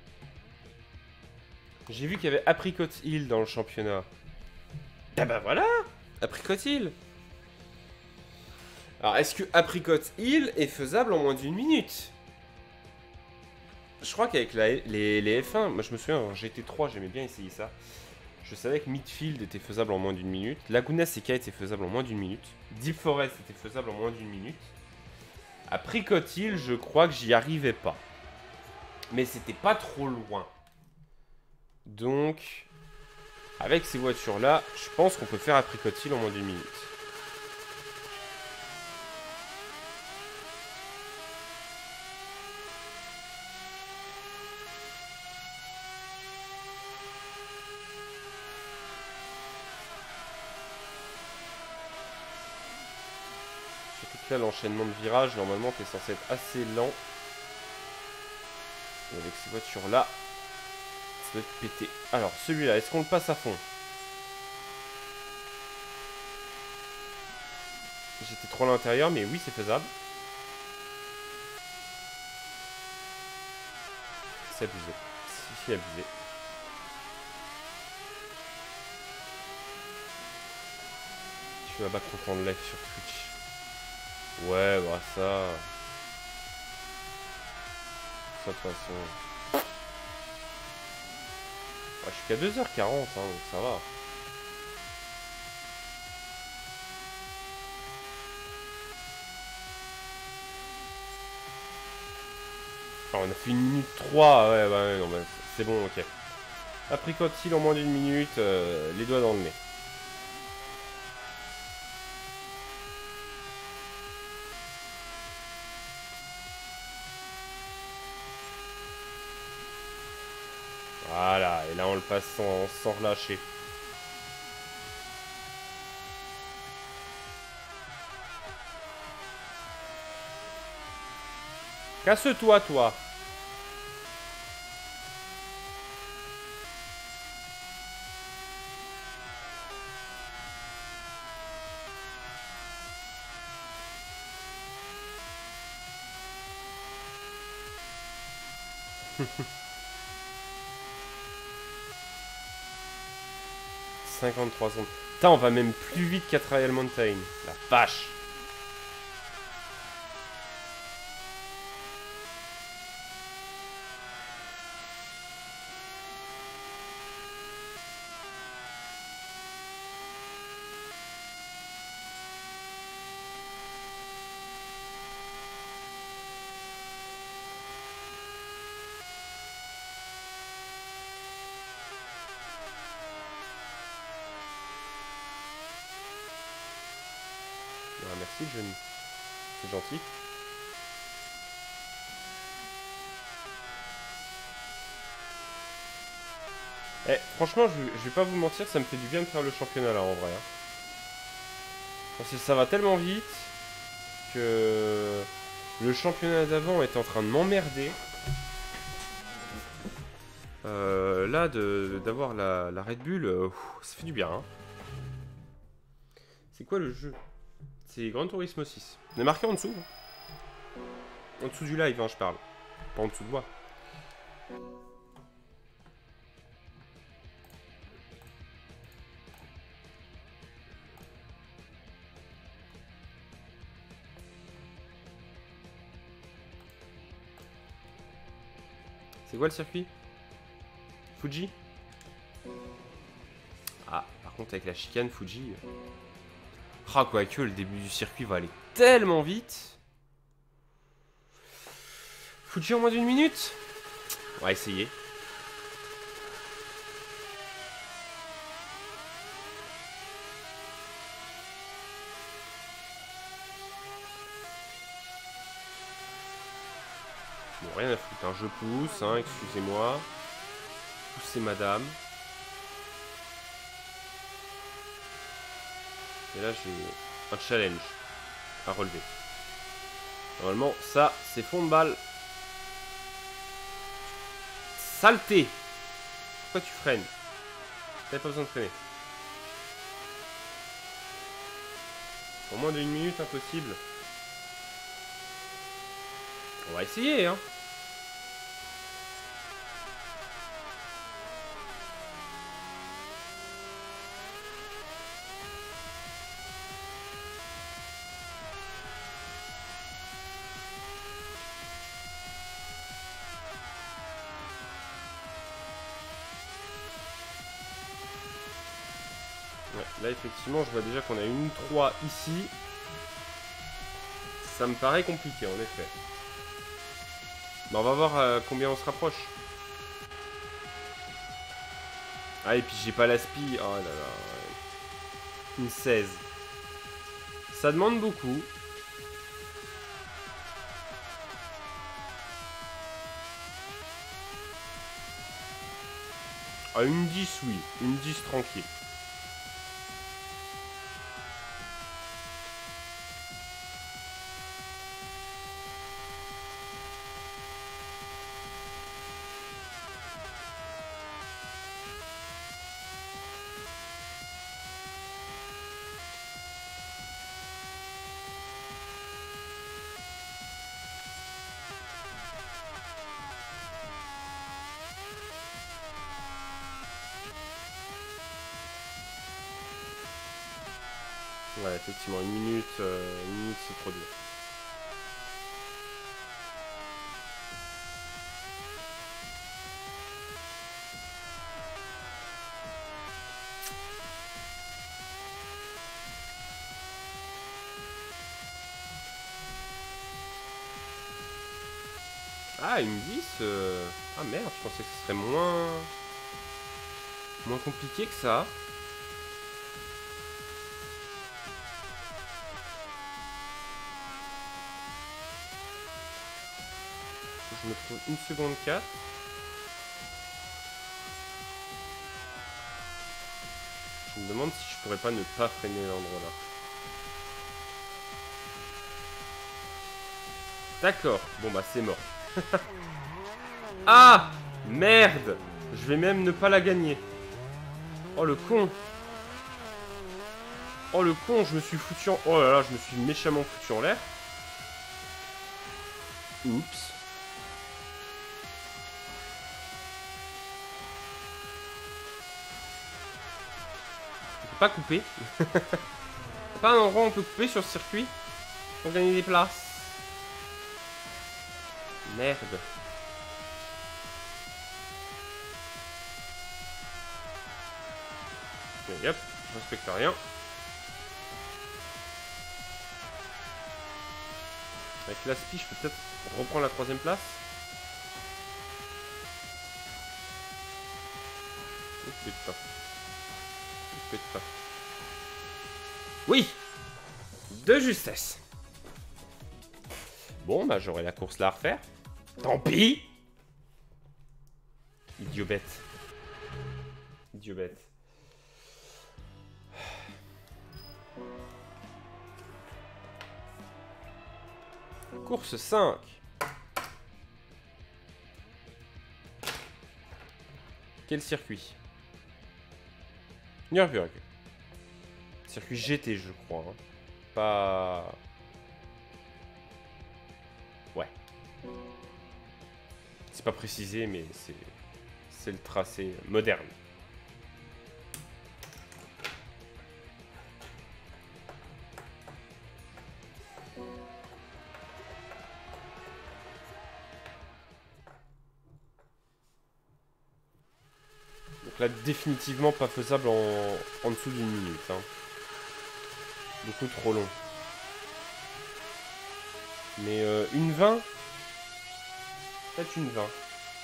S1: J'ai vu qu'il y avait Apricot Hill dans le championnat. Ah bah voilà, Apricot Hill. Alors, est-ce que Apricot Hill est faisable en moins d'une minute? Je crois qu'avec les, les F un, moi je me souviens, en G T trois, j'aimais bien essayer ça. Je savais que Midfield était faisable en moins d'une minute. Laguna Seca était faisable en moins d'une minute. Deep Forest était faisable en moins d'une minute. Apricot Hill, je crois que j'y arrivais pas. Mais c'était pas trop loin. Donc, avec ces voitures-là, je pense qu'on peut faire Apricot Hill en moins d'une minute. Surtout que là, l'enchaînement de virages, normalement, t'es censé être assez lent. Et avec ces voitures-là, ça doit être pété. Alors, celui-là, est-ce qu'on le passe à fond? J'étais trop à l'intérieur, mais oui, c'est faisable. C'est abusé. C'est abusé. Je fais ma back contre en live sur Twitch. Ouais, bah ça... Ça, de toute façon... Ouais, je suis qu'à deux heures quarante, hein, donc ça va. Ah, on a fait une minute trois, ouais, bah, ouais, non, bah, c'est bon, ok. Apricot-il en moins d'une minute, euh, les doigts dans le nez. Voilà, et là on le passe sans, sans relâcher. Casse-toi, toi. cinquante-trois secondes. Putain, on va même plus vite qu'à Trial Mountain. La vache. Ah, merci, Johnny. C'est gentil. Eh, franchement, je, je vais pas vous mentir, ça me fait du bien de faire le championnat là en vrai. Hein. Parce que ça va tellement vite que le championnat d'avant est en train de m'emmerder. Euh, là, d'avoir la, la Red Bull, euh, ça fait du bien. Hein. C'est quoi le jeu? C'est Gran Turismo six. On est marqué en dessous. En dessous du live, hein, je parle. Pas en dessous de moi. C'est quoi le circuit? Fuji? Ah, par contre avec la chicane Fuji... Ah, quoique le début du circuit va aller tellement vite. Fuji en moins d'une minute? On va essayer. Bon, rien à foutre, hein. Je pousse, hein, excusez-moi. Poussez madame. Et là, j'ai un challenge à relever. Normalement, ça, c'est fond de balle. Saleté! Pourquoi tu freines? T'avais pas besoin de freiner. En moins d'une minute, impossible. On va essayer, hein. Ouais, là, effectivement, je vois déjà qu'on a une trois ici. Ça me paraît compliqué, en effet. Mais on va voir euh, combien on se rapproche. Ah, et puis j'ai pas l'aspi. Oh là là. Une seize. Ça demande beaucoup. Ah, une dix, oui. Une dix tranquille. Ouais, effectivement, une minute, euh, une minute c'est trop dur. Ah, ils me disent... euh, Ah merde, je pensais que ce serait moins... moins compliqué que ça. Je me trouve une seconde quatre. Je me demande si je pourrais pas ne pas freiner l'endroit là. D'accord. Bon bah c'est mort. Ah merde. Je vais même ne pas la gagner. Oh le con. Oh le con, je me suis foutu en... Oh là là, je me suis méchamment foutu en l'air. Oups. Pas couper. Pas un endroit où on peut couper sur ce circuit pour gagner des places. Merde. Et hop, je respecte rien. Avec l'aspi, je peux peut-être reprendre la troisième place. Oh putain. Oh putain. Oui. De justesse. Bon, bah j'aurai la course là à refaire. Tant pis. Idiot bête. Idiot bête. Course cinq. Quel circuit? Nürburgring. Circuit G T, je crois. Hein. Pas... Ouais. C'est pas précisé, mais c'est... C'est le tracé moderne. Donc là, définitivement pas faisable en, en dessous d'une minute. Hein. Beaucoup trop long. Mais euh, une vingt. Peut-être une vingt.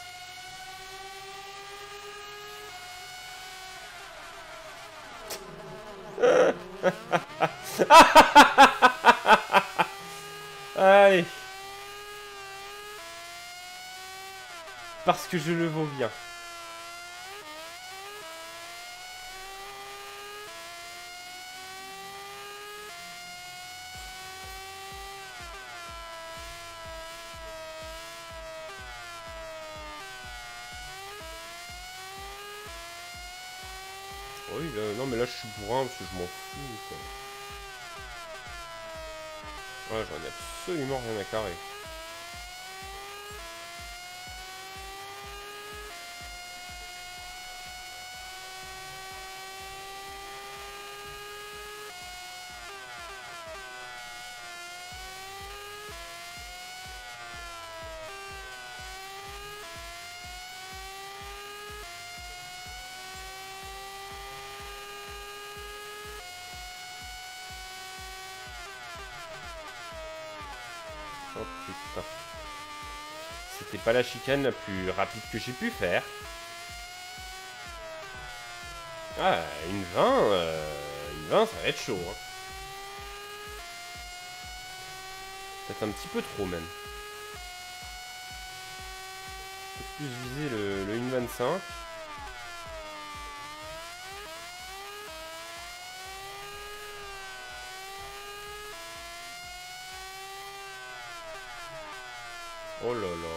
S1: Allez. Parce que je le vaux bien. Oui, là, non, mais là, je suis bourrin parce que je m'en fous, quoi. Ouais, j'en ai absolument rien à carrer. Oh putain. C'était pas la chicane la plus rapide que j'ai pu faire. Ah, une vingt, euh, une vingt, ça va être chaud. Hein. Peut-être un petit peu trop même. Peut-être plus viser le, le une vingt-cinq. Oh là là.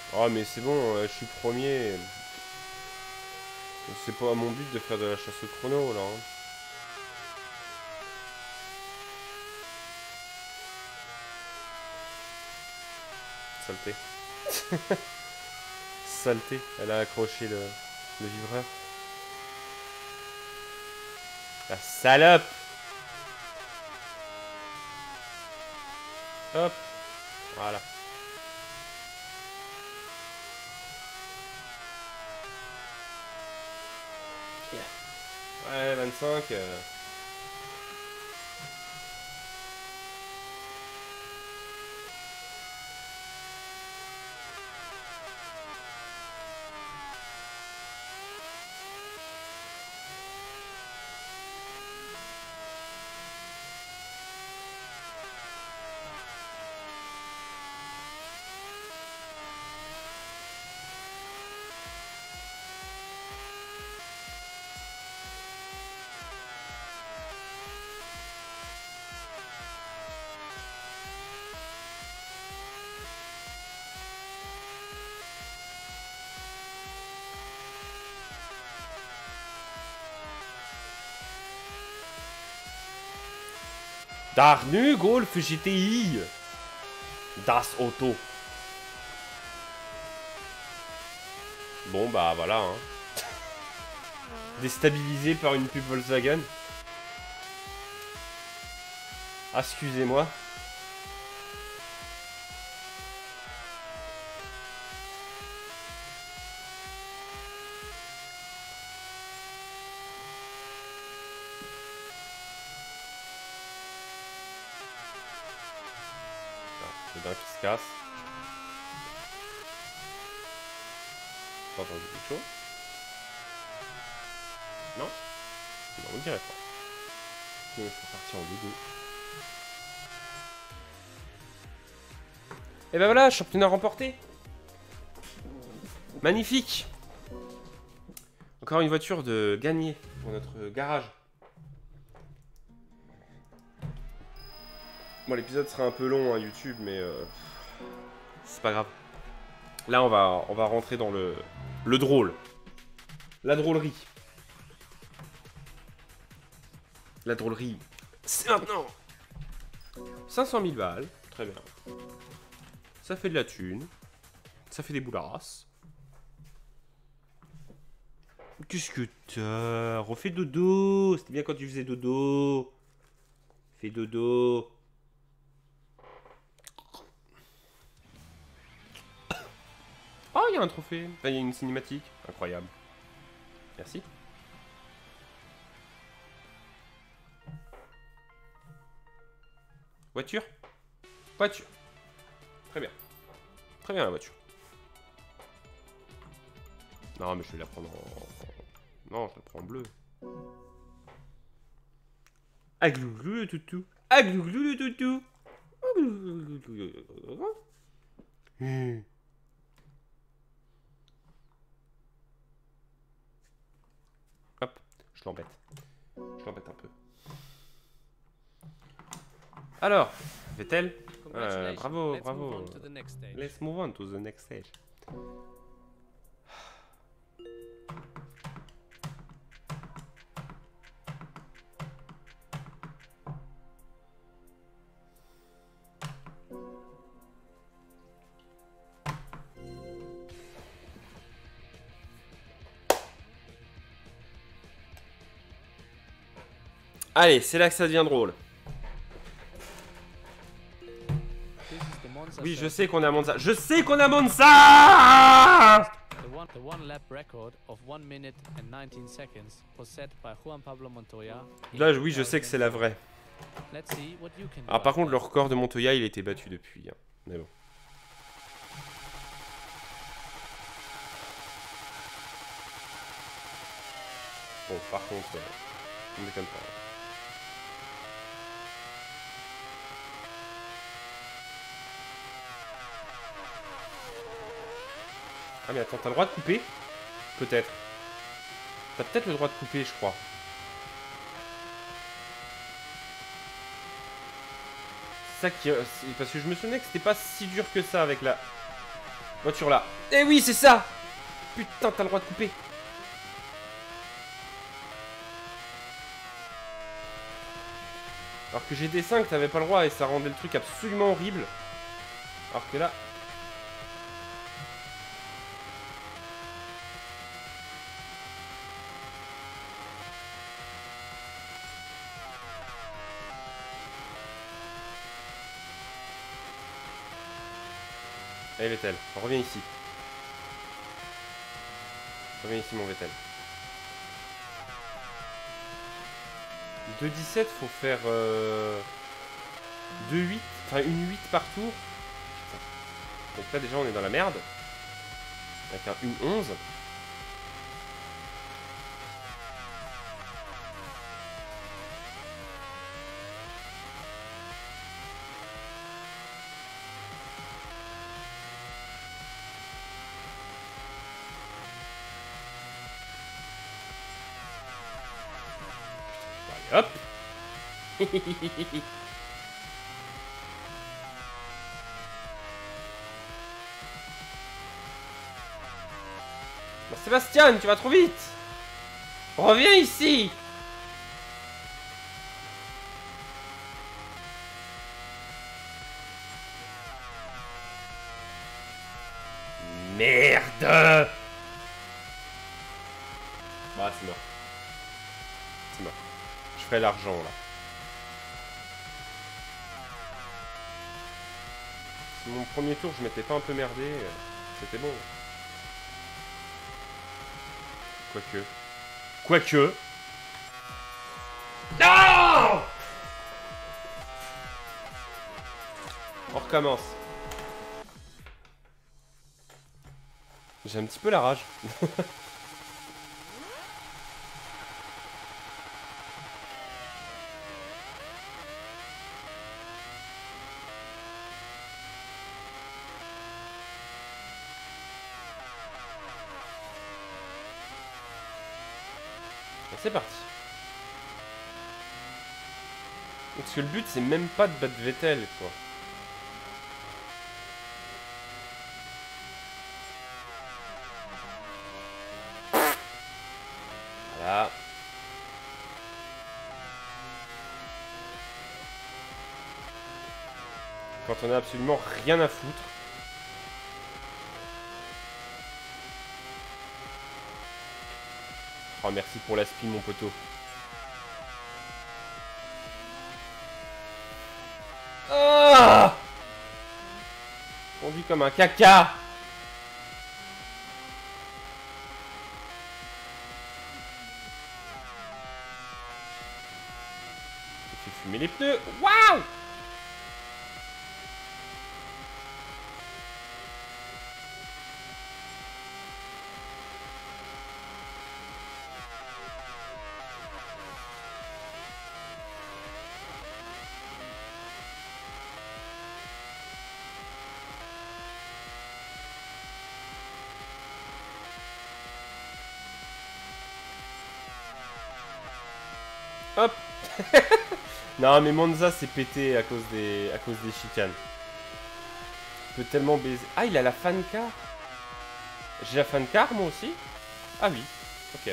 S1: Oh mais c'est bon, euh, je suis premier. C'est pas mon but de faire de la chasse au chrono là. Hein. Saleté. Saleté, elle a accroché le, le vibreur. La salope. Hop. Voilà. Ouais, vingt-cinq. Euh... Darnu Golf G T I. Das Auto. Bon bah voilà. Hein. Déstabilisé par une pub Volkswagen. Ah, excusez-moi. C'est d'un qui se casse. T'as entendu quelque chose? Non? Non, on dirait pas. Je peux partir en deux deux. Et ben voilà, championnat remporté. Magnifique. Encore une voiture de gagné pour notre garage. Bon, l'épisode sera un peu long à hein, YouTube, mais euh, c'est pas grave. Là, on va, on va rentrer dans le, le drôle. La drôlerie. La drôlerie. C'est maintenant. cinq cent mille balles. Très bien. Ça fait de la thune. Ça fait des boulards. Qu'est-ce que t'as? Refais dodo. C'était bien quand tu faisais dodo. Fais dodo. Oh, il y a un trophée. Enfin, il y a une cinématique. Incroyable. Merci. Voiture. Voiture. Très bien. Très bien la voiture. Non, mais je vais la prendre en... Non, je la prends en bleu. Aglouglou le toutou. Aglouglou le toutou. Mmh. Hop, je l'embête. Je l'embête un peu. Alors, Vettel, euh, bravo,
S2: Let's
S1: bravo.
S2: move on to the next stage.
S1: Let's move on to the next stage. Allez, c'est là que ça devient drôle. Oui, je sais qu'on est à Monza. Je sais qu'on est à Monza.
S2: The one, the one lap record of one minute and nineteen seconds was set by Juan Pablo Montoya.
S1: Là, oui, je sais que c'est la vraie.
S2: Let's see what you can do.
S1: Alors, par contre, le record de Montoya, il a été battu depuis. Hein. Mais bon. Bon, par contre, euh, on ne déconne pas. Ah mais attends, t'as le droit de couper? Peut-être. T'as peut-être le droit de couper, je crois. C'est ça qui... Parce que je me souvenais que c'était pas si dur que ça avec la... Voiture là. Eh oui, c'est ça. Putain, t'as le droit de couper. Alors que G T cinq, t'avais pas le droit et ça rendait le truc absolument horrible. Alors que là... Allez Vettel, reviens ici. Reviens ici mon Vettel. deux dix-sept, faut faire euh, deux huit, enfin une huit par tour. Putain. Donc là déjà on est dans la merde. Avec un une onze. Allez hop. Bon, Sébastien, tu vas trop vite. Reviens ici. Merde. Bah c'est mort. C'est mort. Je ferai l'argent là. Si mon premier tour je m'étais pas un peu merdé, c'était bon. Quoique. Quoique. Non! On recommence. J'ai un petit peu la rage. C'est parti. Parce que le but c'est même pas de battre Vettel quoi. Voilà. Quand on a absolument rien à foutre. Oh merci pour la spin mon poteau. Ah, conduit comme un caca. Il fait fumer les pneus. Waouh. Hop. Non mais Monza s'est pété à cause des à cause des chicanes. Il peut tellement baiser. Ah il a la fan car. J'ai la fan car moi aussi. Ah oui. Ok.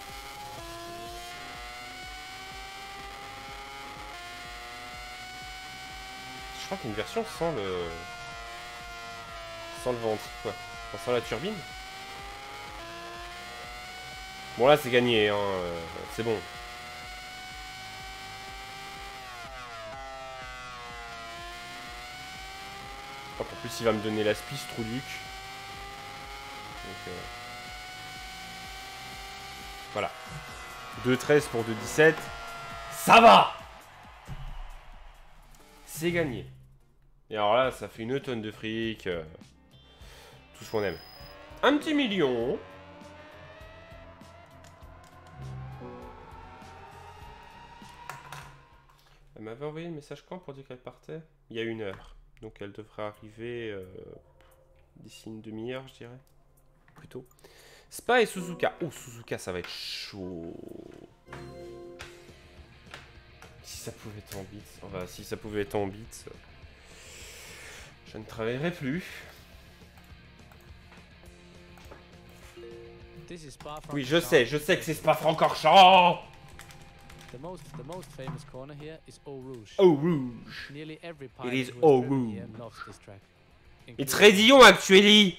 S1: Je crois qu'il y a une version sans le sans le vent quoi. Enfin, sans la turbine. Bon là c'est gagné hein. Euh, c'est bon. En plus, il va me donner la spie, ce Trouduc. Donc, euh... voilà. deux treize pour deux dix-sept. Ça va! C'est gagné. Et alors là, ça fait une tonne de fric. Euh... Tout ce qu'on aime. Un petit million. Elle m'avait envoyé le message quand pour dire qu'elle partait? Il y a une heure. Donc elle devrait arriver euh, d'ici une demi-heure, je dirais. Plutôt. Spa et Suzuka. Oh, Suzuka, ça va être chaud. Si ça pouvait être en bits. Enfin, si ça pouvait être en bits. Je ne travaillerais plus.
S2: This is Spa-Francorchamps.
S1: Oui, je sais, je sais que c'est Spa-Francorchamps.
S2: The most, the most famous corner here is Eau Rouge.
S1: Eau Rouge.
S2: Nearly every
S1: It
S2: pilot
S1: is
S2: who
S1: Eau
S2: has driven
S1: Rouge.
S2: here loves this track.
S1: It's
S2: including-
S1: Rédillon, actually.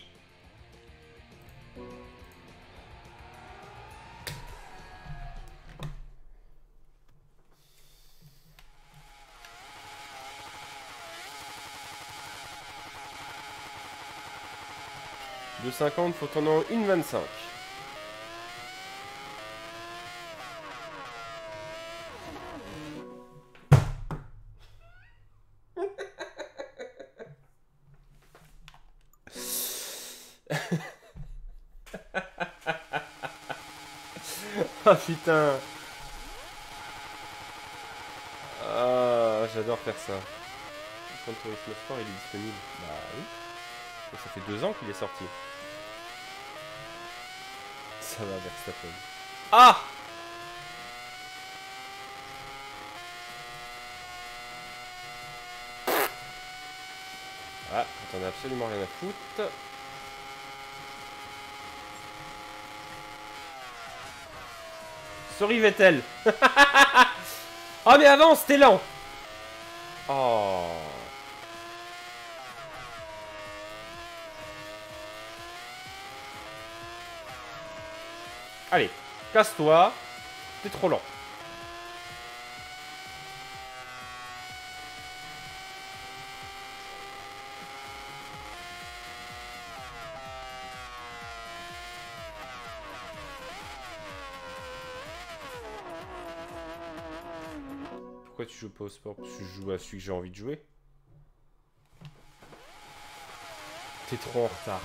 S1: deux cinquante, faut en avoir une vingt-cinq. Oh putain. Ah, j'adore faire ça. Quand Tourisme Sport il est disponible. Bah oui. Et ça fait deux ans qu'il est sorti. Ça va, Verstappen. Ah! Ah, t'en as absolument rien à foutre. Sorry Vettel. Oh mais avance, t'es lent. Oh. Allez, casse-toi. T'es trop lent. Pourquoi tu joues pas au sport? Parce que je joue à celui que j'ai envie de jouer. T'es trop en retard.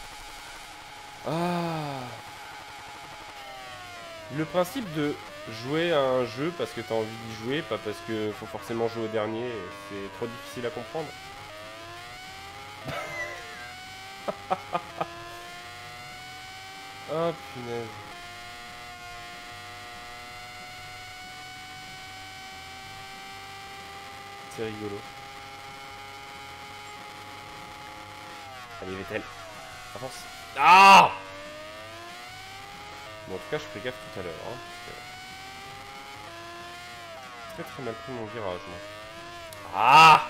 S1: Ah. Le principe de jouer à un jeu parce que t'as envie d'y jouer, pas parce que faut forcément jouer au dernier, c'est trop difficile à comprendre. Oh punaise. C'est rigolo. Allez, Vettel. Avance. Ah! Bon, en tout cas, je fais gaffe tout à l'heure. Hein, parce que... Très très mal pris mon virage. Moi. Ah!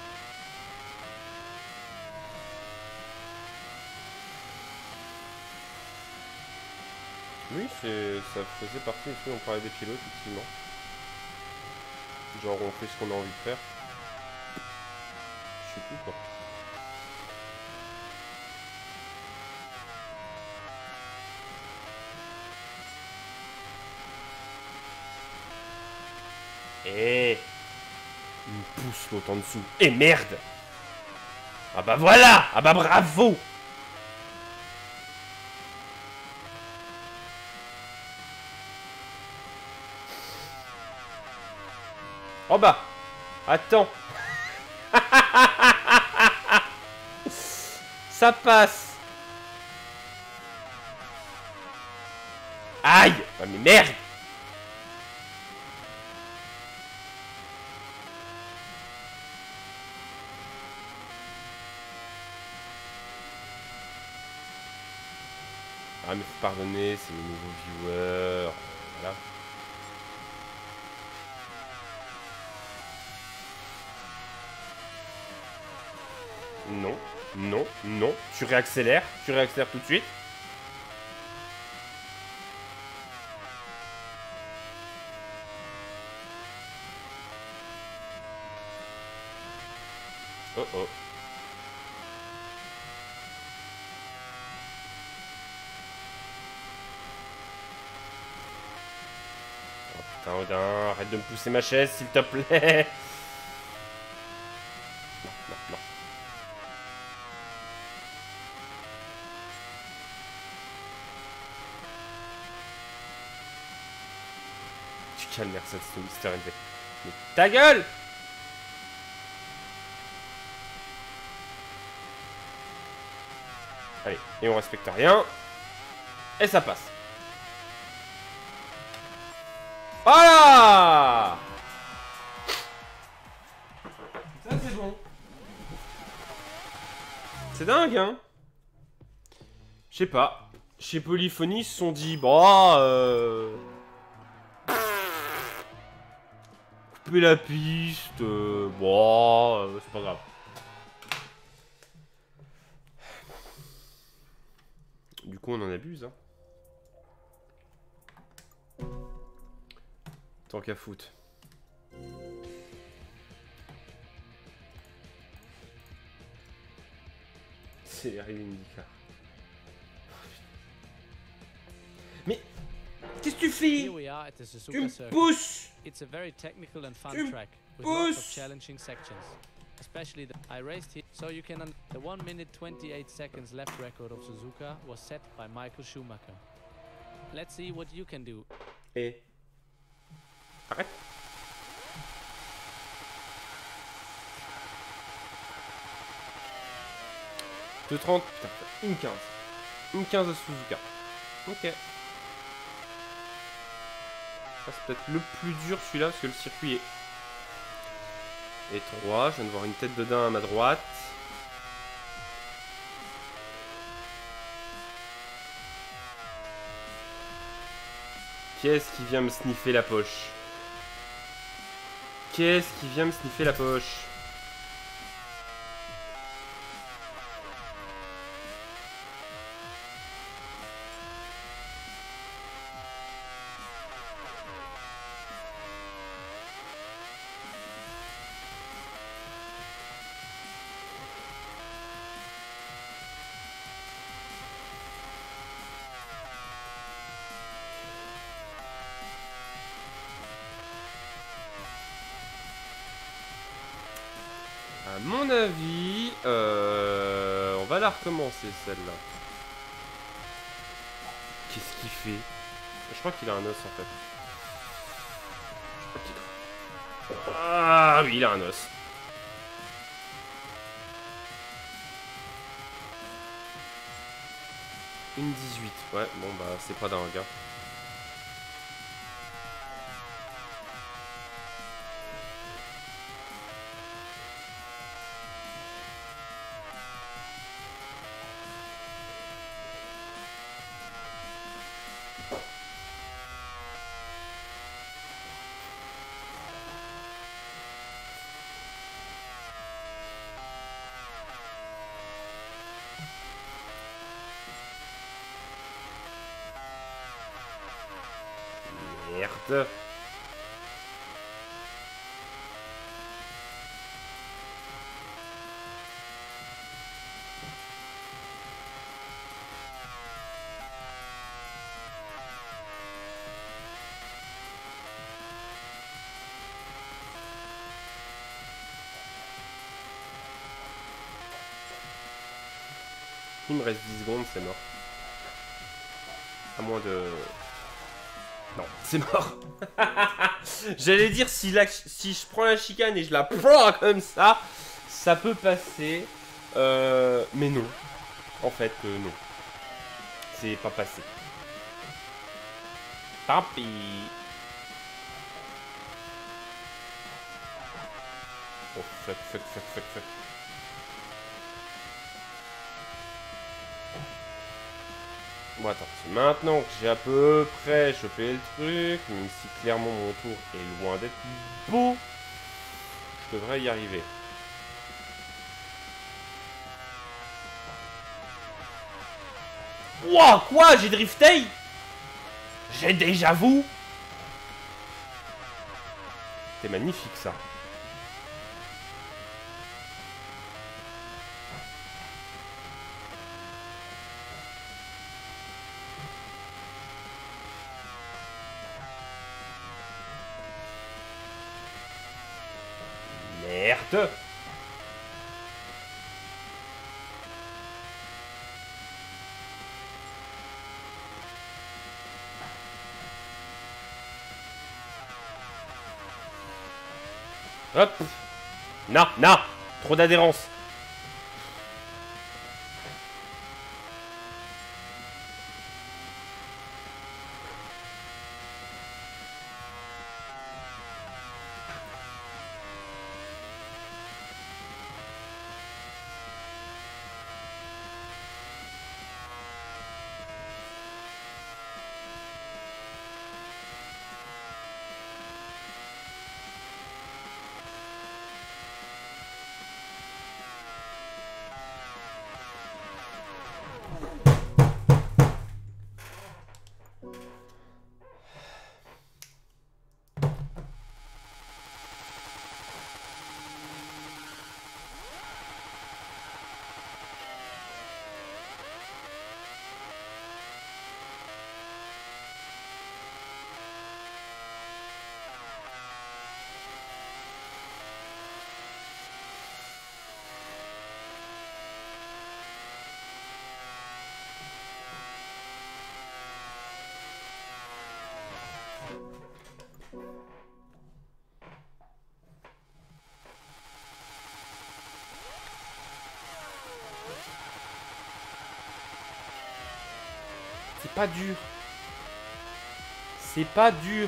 S1: Oui, c'est ça faisait partie des trucs on parlait des pilotes, effectivement. Genre, on fait ce qu'on a envie de faire. Je sais plus quoi. Eh, il me pousse l'autre en dessous. Et merde! Ah bah voilà! Ah bah bravo! Oh bah! Attends! Ça passe! Aïe! Ah mais merde! Ah mais faut pardonner, c'est les nouveaux viewers. Voilà. Non, non, non. Tu réaccélères, tu réaccélères tout de suite. Oh oh. Oh putain, Odin, arrête de me pousser ma chaise, s'il te plaît. Non, non, non. Tu calmes, Mercedes, c'est Mister N V. Mais ta gueule! Allez, et on respecte rien. Et ça passe. Voilà! Ça c'est bon. C'est dingue, hein? Je sais pas. chez Polyphony, ils se sont dit, bah, euh... couper la piste, euh... bon, euh, c'est pas grave. Du coup, on en abuse, hein. Tant qu'à foutre. C'est les règles IndyCar. Mais qu'est-ce que tu fais?
S2: Here we are at the
S1: Tu
S2: Suzuka
S1: me
S2: circuit.
S1: pousses.
S2: It's a very technical and fun
S1: Tu me
S2: track with lots of
S1: pousses.
S2: challenging sections. Especially the I raced here, so you can un the one minute twenty-eight seconds lap record of Suzuka was set by Michael Schumacher. Let's see what you can do.
S1: Et arrête. deux trente, putain, une quinze. Une quinze à Suzuka. Ok. Ça c'est peut-être le plus dur celui-là parce que le circuit est... Et trois, je viens de voir une tête de daim à ma droite. Qu'est-ce qui vient me sniffer la poche? Qu'est-ce qui vient me sniffer la poche? À mon avis, euh, on va la recommencer celle-là. Qu'est-ce qu'il fait? Je crois qu'il a un os en fait. Je crois qu'il a... Ah oui, il a un os. Une dix-huit. Ouais, bon bah c'est pas dingue. Hein. Merde. Il me reste dix secondes, c'est mort. À moins de... Non, c'est mort. J'allais dire, si, la, si je prends la chicane et je la prends comme ça, ça peut passer. Euh, mais non. En fait, euh, non. C'est pas passé. Tant pis. Oh, fuck, fuck, fuck, fuck, fuck. Bon, attends, c'est maintenant que j'ai à peu près chopé le truc, même si clairement mon tour est loin d'être beau, je devrais y arriver. Wouah, quoi? J'ai drifté? J'ai déjà vu? C'est magnifique ça. Merde. Hop. Non, non. Trop d'adhérence. pas dur. C'est pas dur.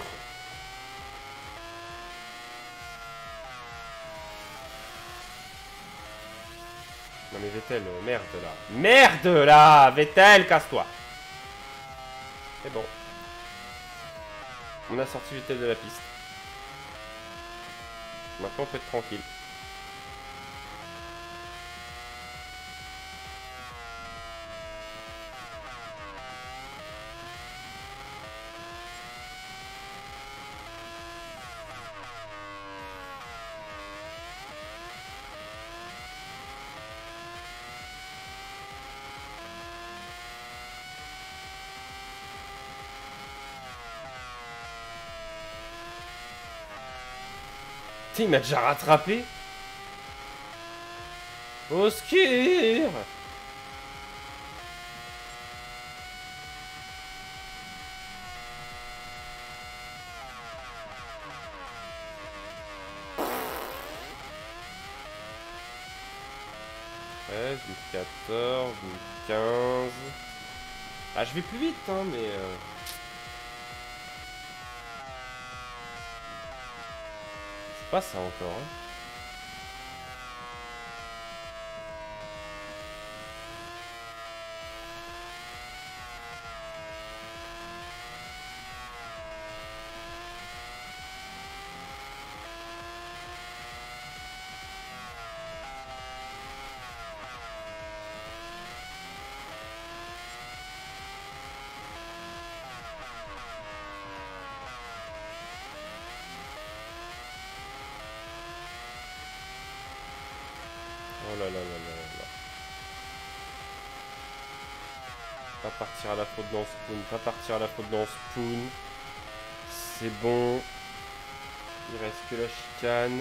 S1: Non mais Vettel, merde là. Merde là, Vettel, casse-toi. C'est bon. On a sorti Vettel de la piste. Maintenant on peut être tranquille. Il m'a déjà rattrapé. Au ski. treize, quatorze, quinze. Ah, je vais plus vite, hein, mais... Euh... C'est pas ça encore, hein. Oh là là là là là. Pas partir à la faute dans Spoon, pas partir à la faute dans Spoon. C'est bon. Il reste que la chicane.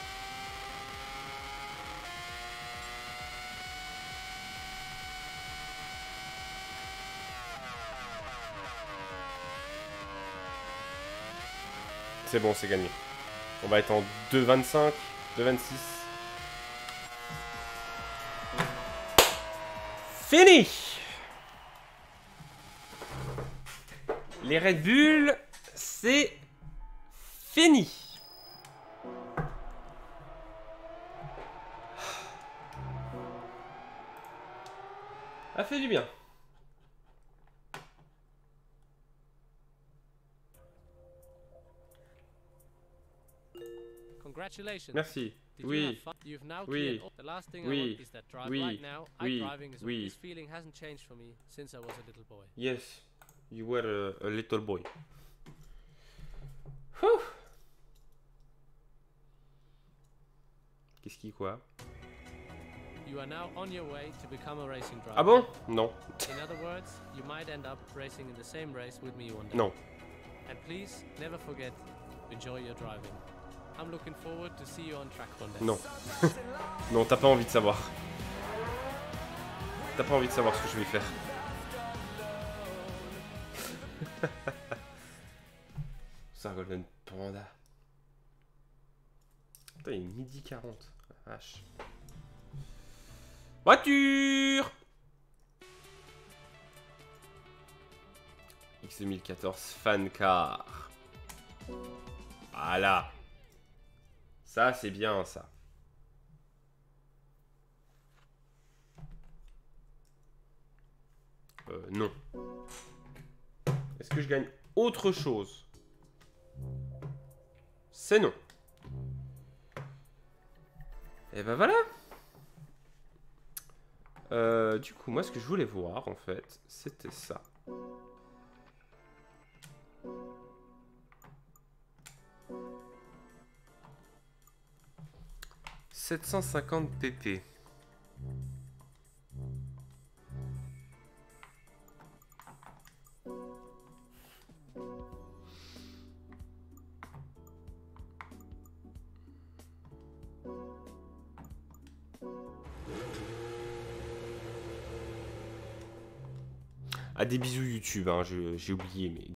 S1: C'est bon, c'est gagné. On va être en deux vingt-cinq, deux vingt-six. Fini. Les Red Bull, c'est fini. Ça fait du bien.
S2: Congratulations.
S1: Merci.
S2: Did you
S1: Oui.
S2: have fun? You've now
S1: Oui.
S2: cleared all- The last thing I
S1: Oui.
S2: want is that drive
S1: Oui.
S2: right now.
S1: Oui.
S2: I'm driving as well.
S1: Oui.
S2: This feeling hasn't changed for me since I was a little boy.
S1: Yes, you were a, a little boy. Whew. Qu'est-ce qui quoi?
S2: You are now on your way to become a racing driver.
S1: Ah bon? Non.
S2: In other words, you might end up racing in the same race with me one day.
S1: Non.
S2: And please never forget to enjoy your driving. I'm looking forward to see you on track one day.
S1: Non. Non, t'as pas envie de savoir. T'as pas envie de savoir ce que je vais faire. C'est un Golden Panda. Putain, il est midi quarante. Vache. Voiture X deux mille quatorze Fan Car. Voilà. Ça, c'est bien, ça. Euh, non. Est-ce que je gagne autre chose? C'est non. Et ben voilà. Euh, du coup, moi, ce que je voulais voir, en fait, c'était ça. sept cent cinquante P P. Ah, des bisous YouTube, hein, j'ai oublié, mais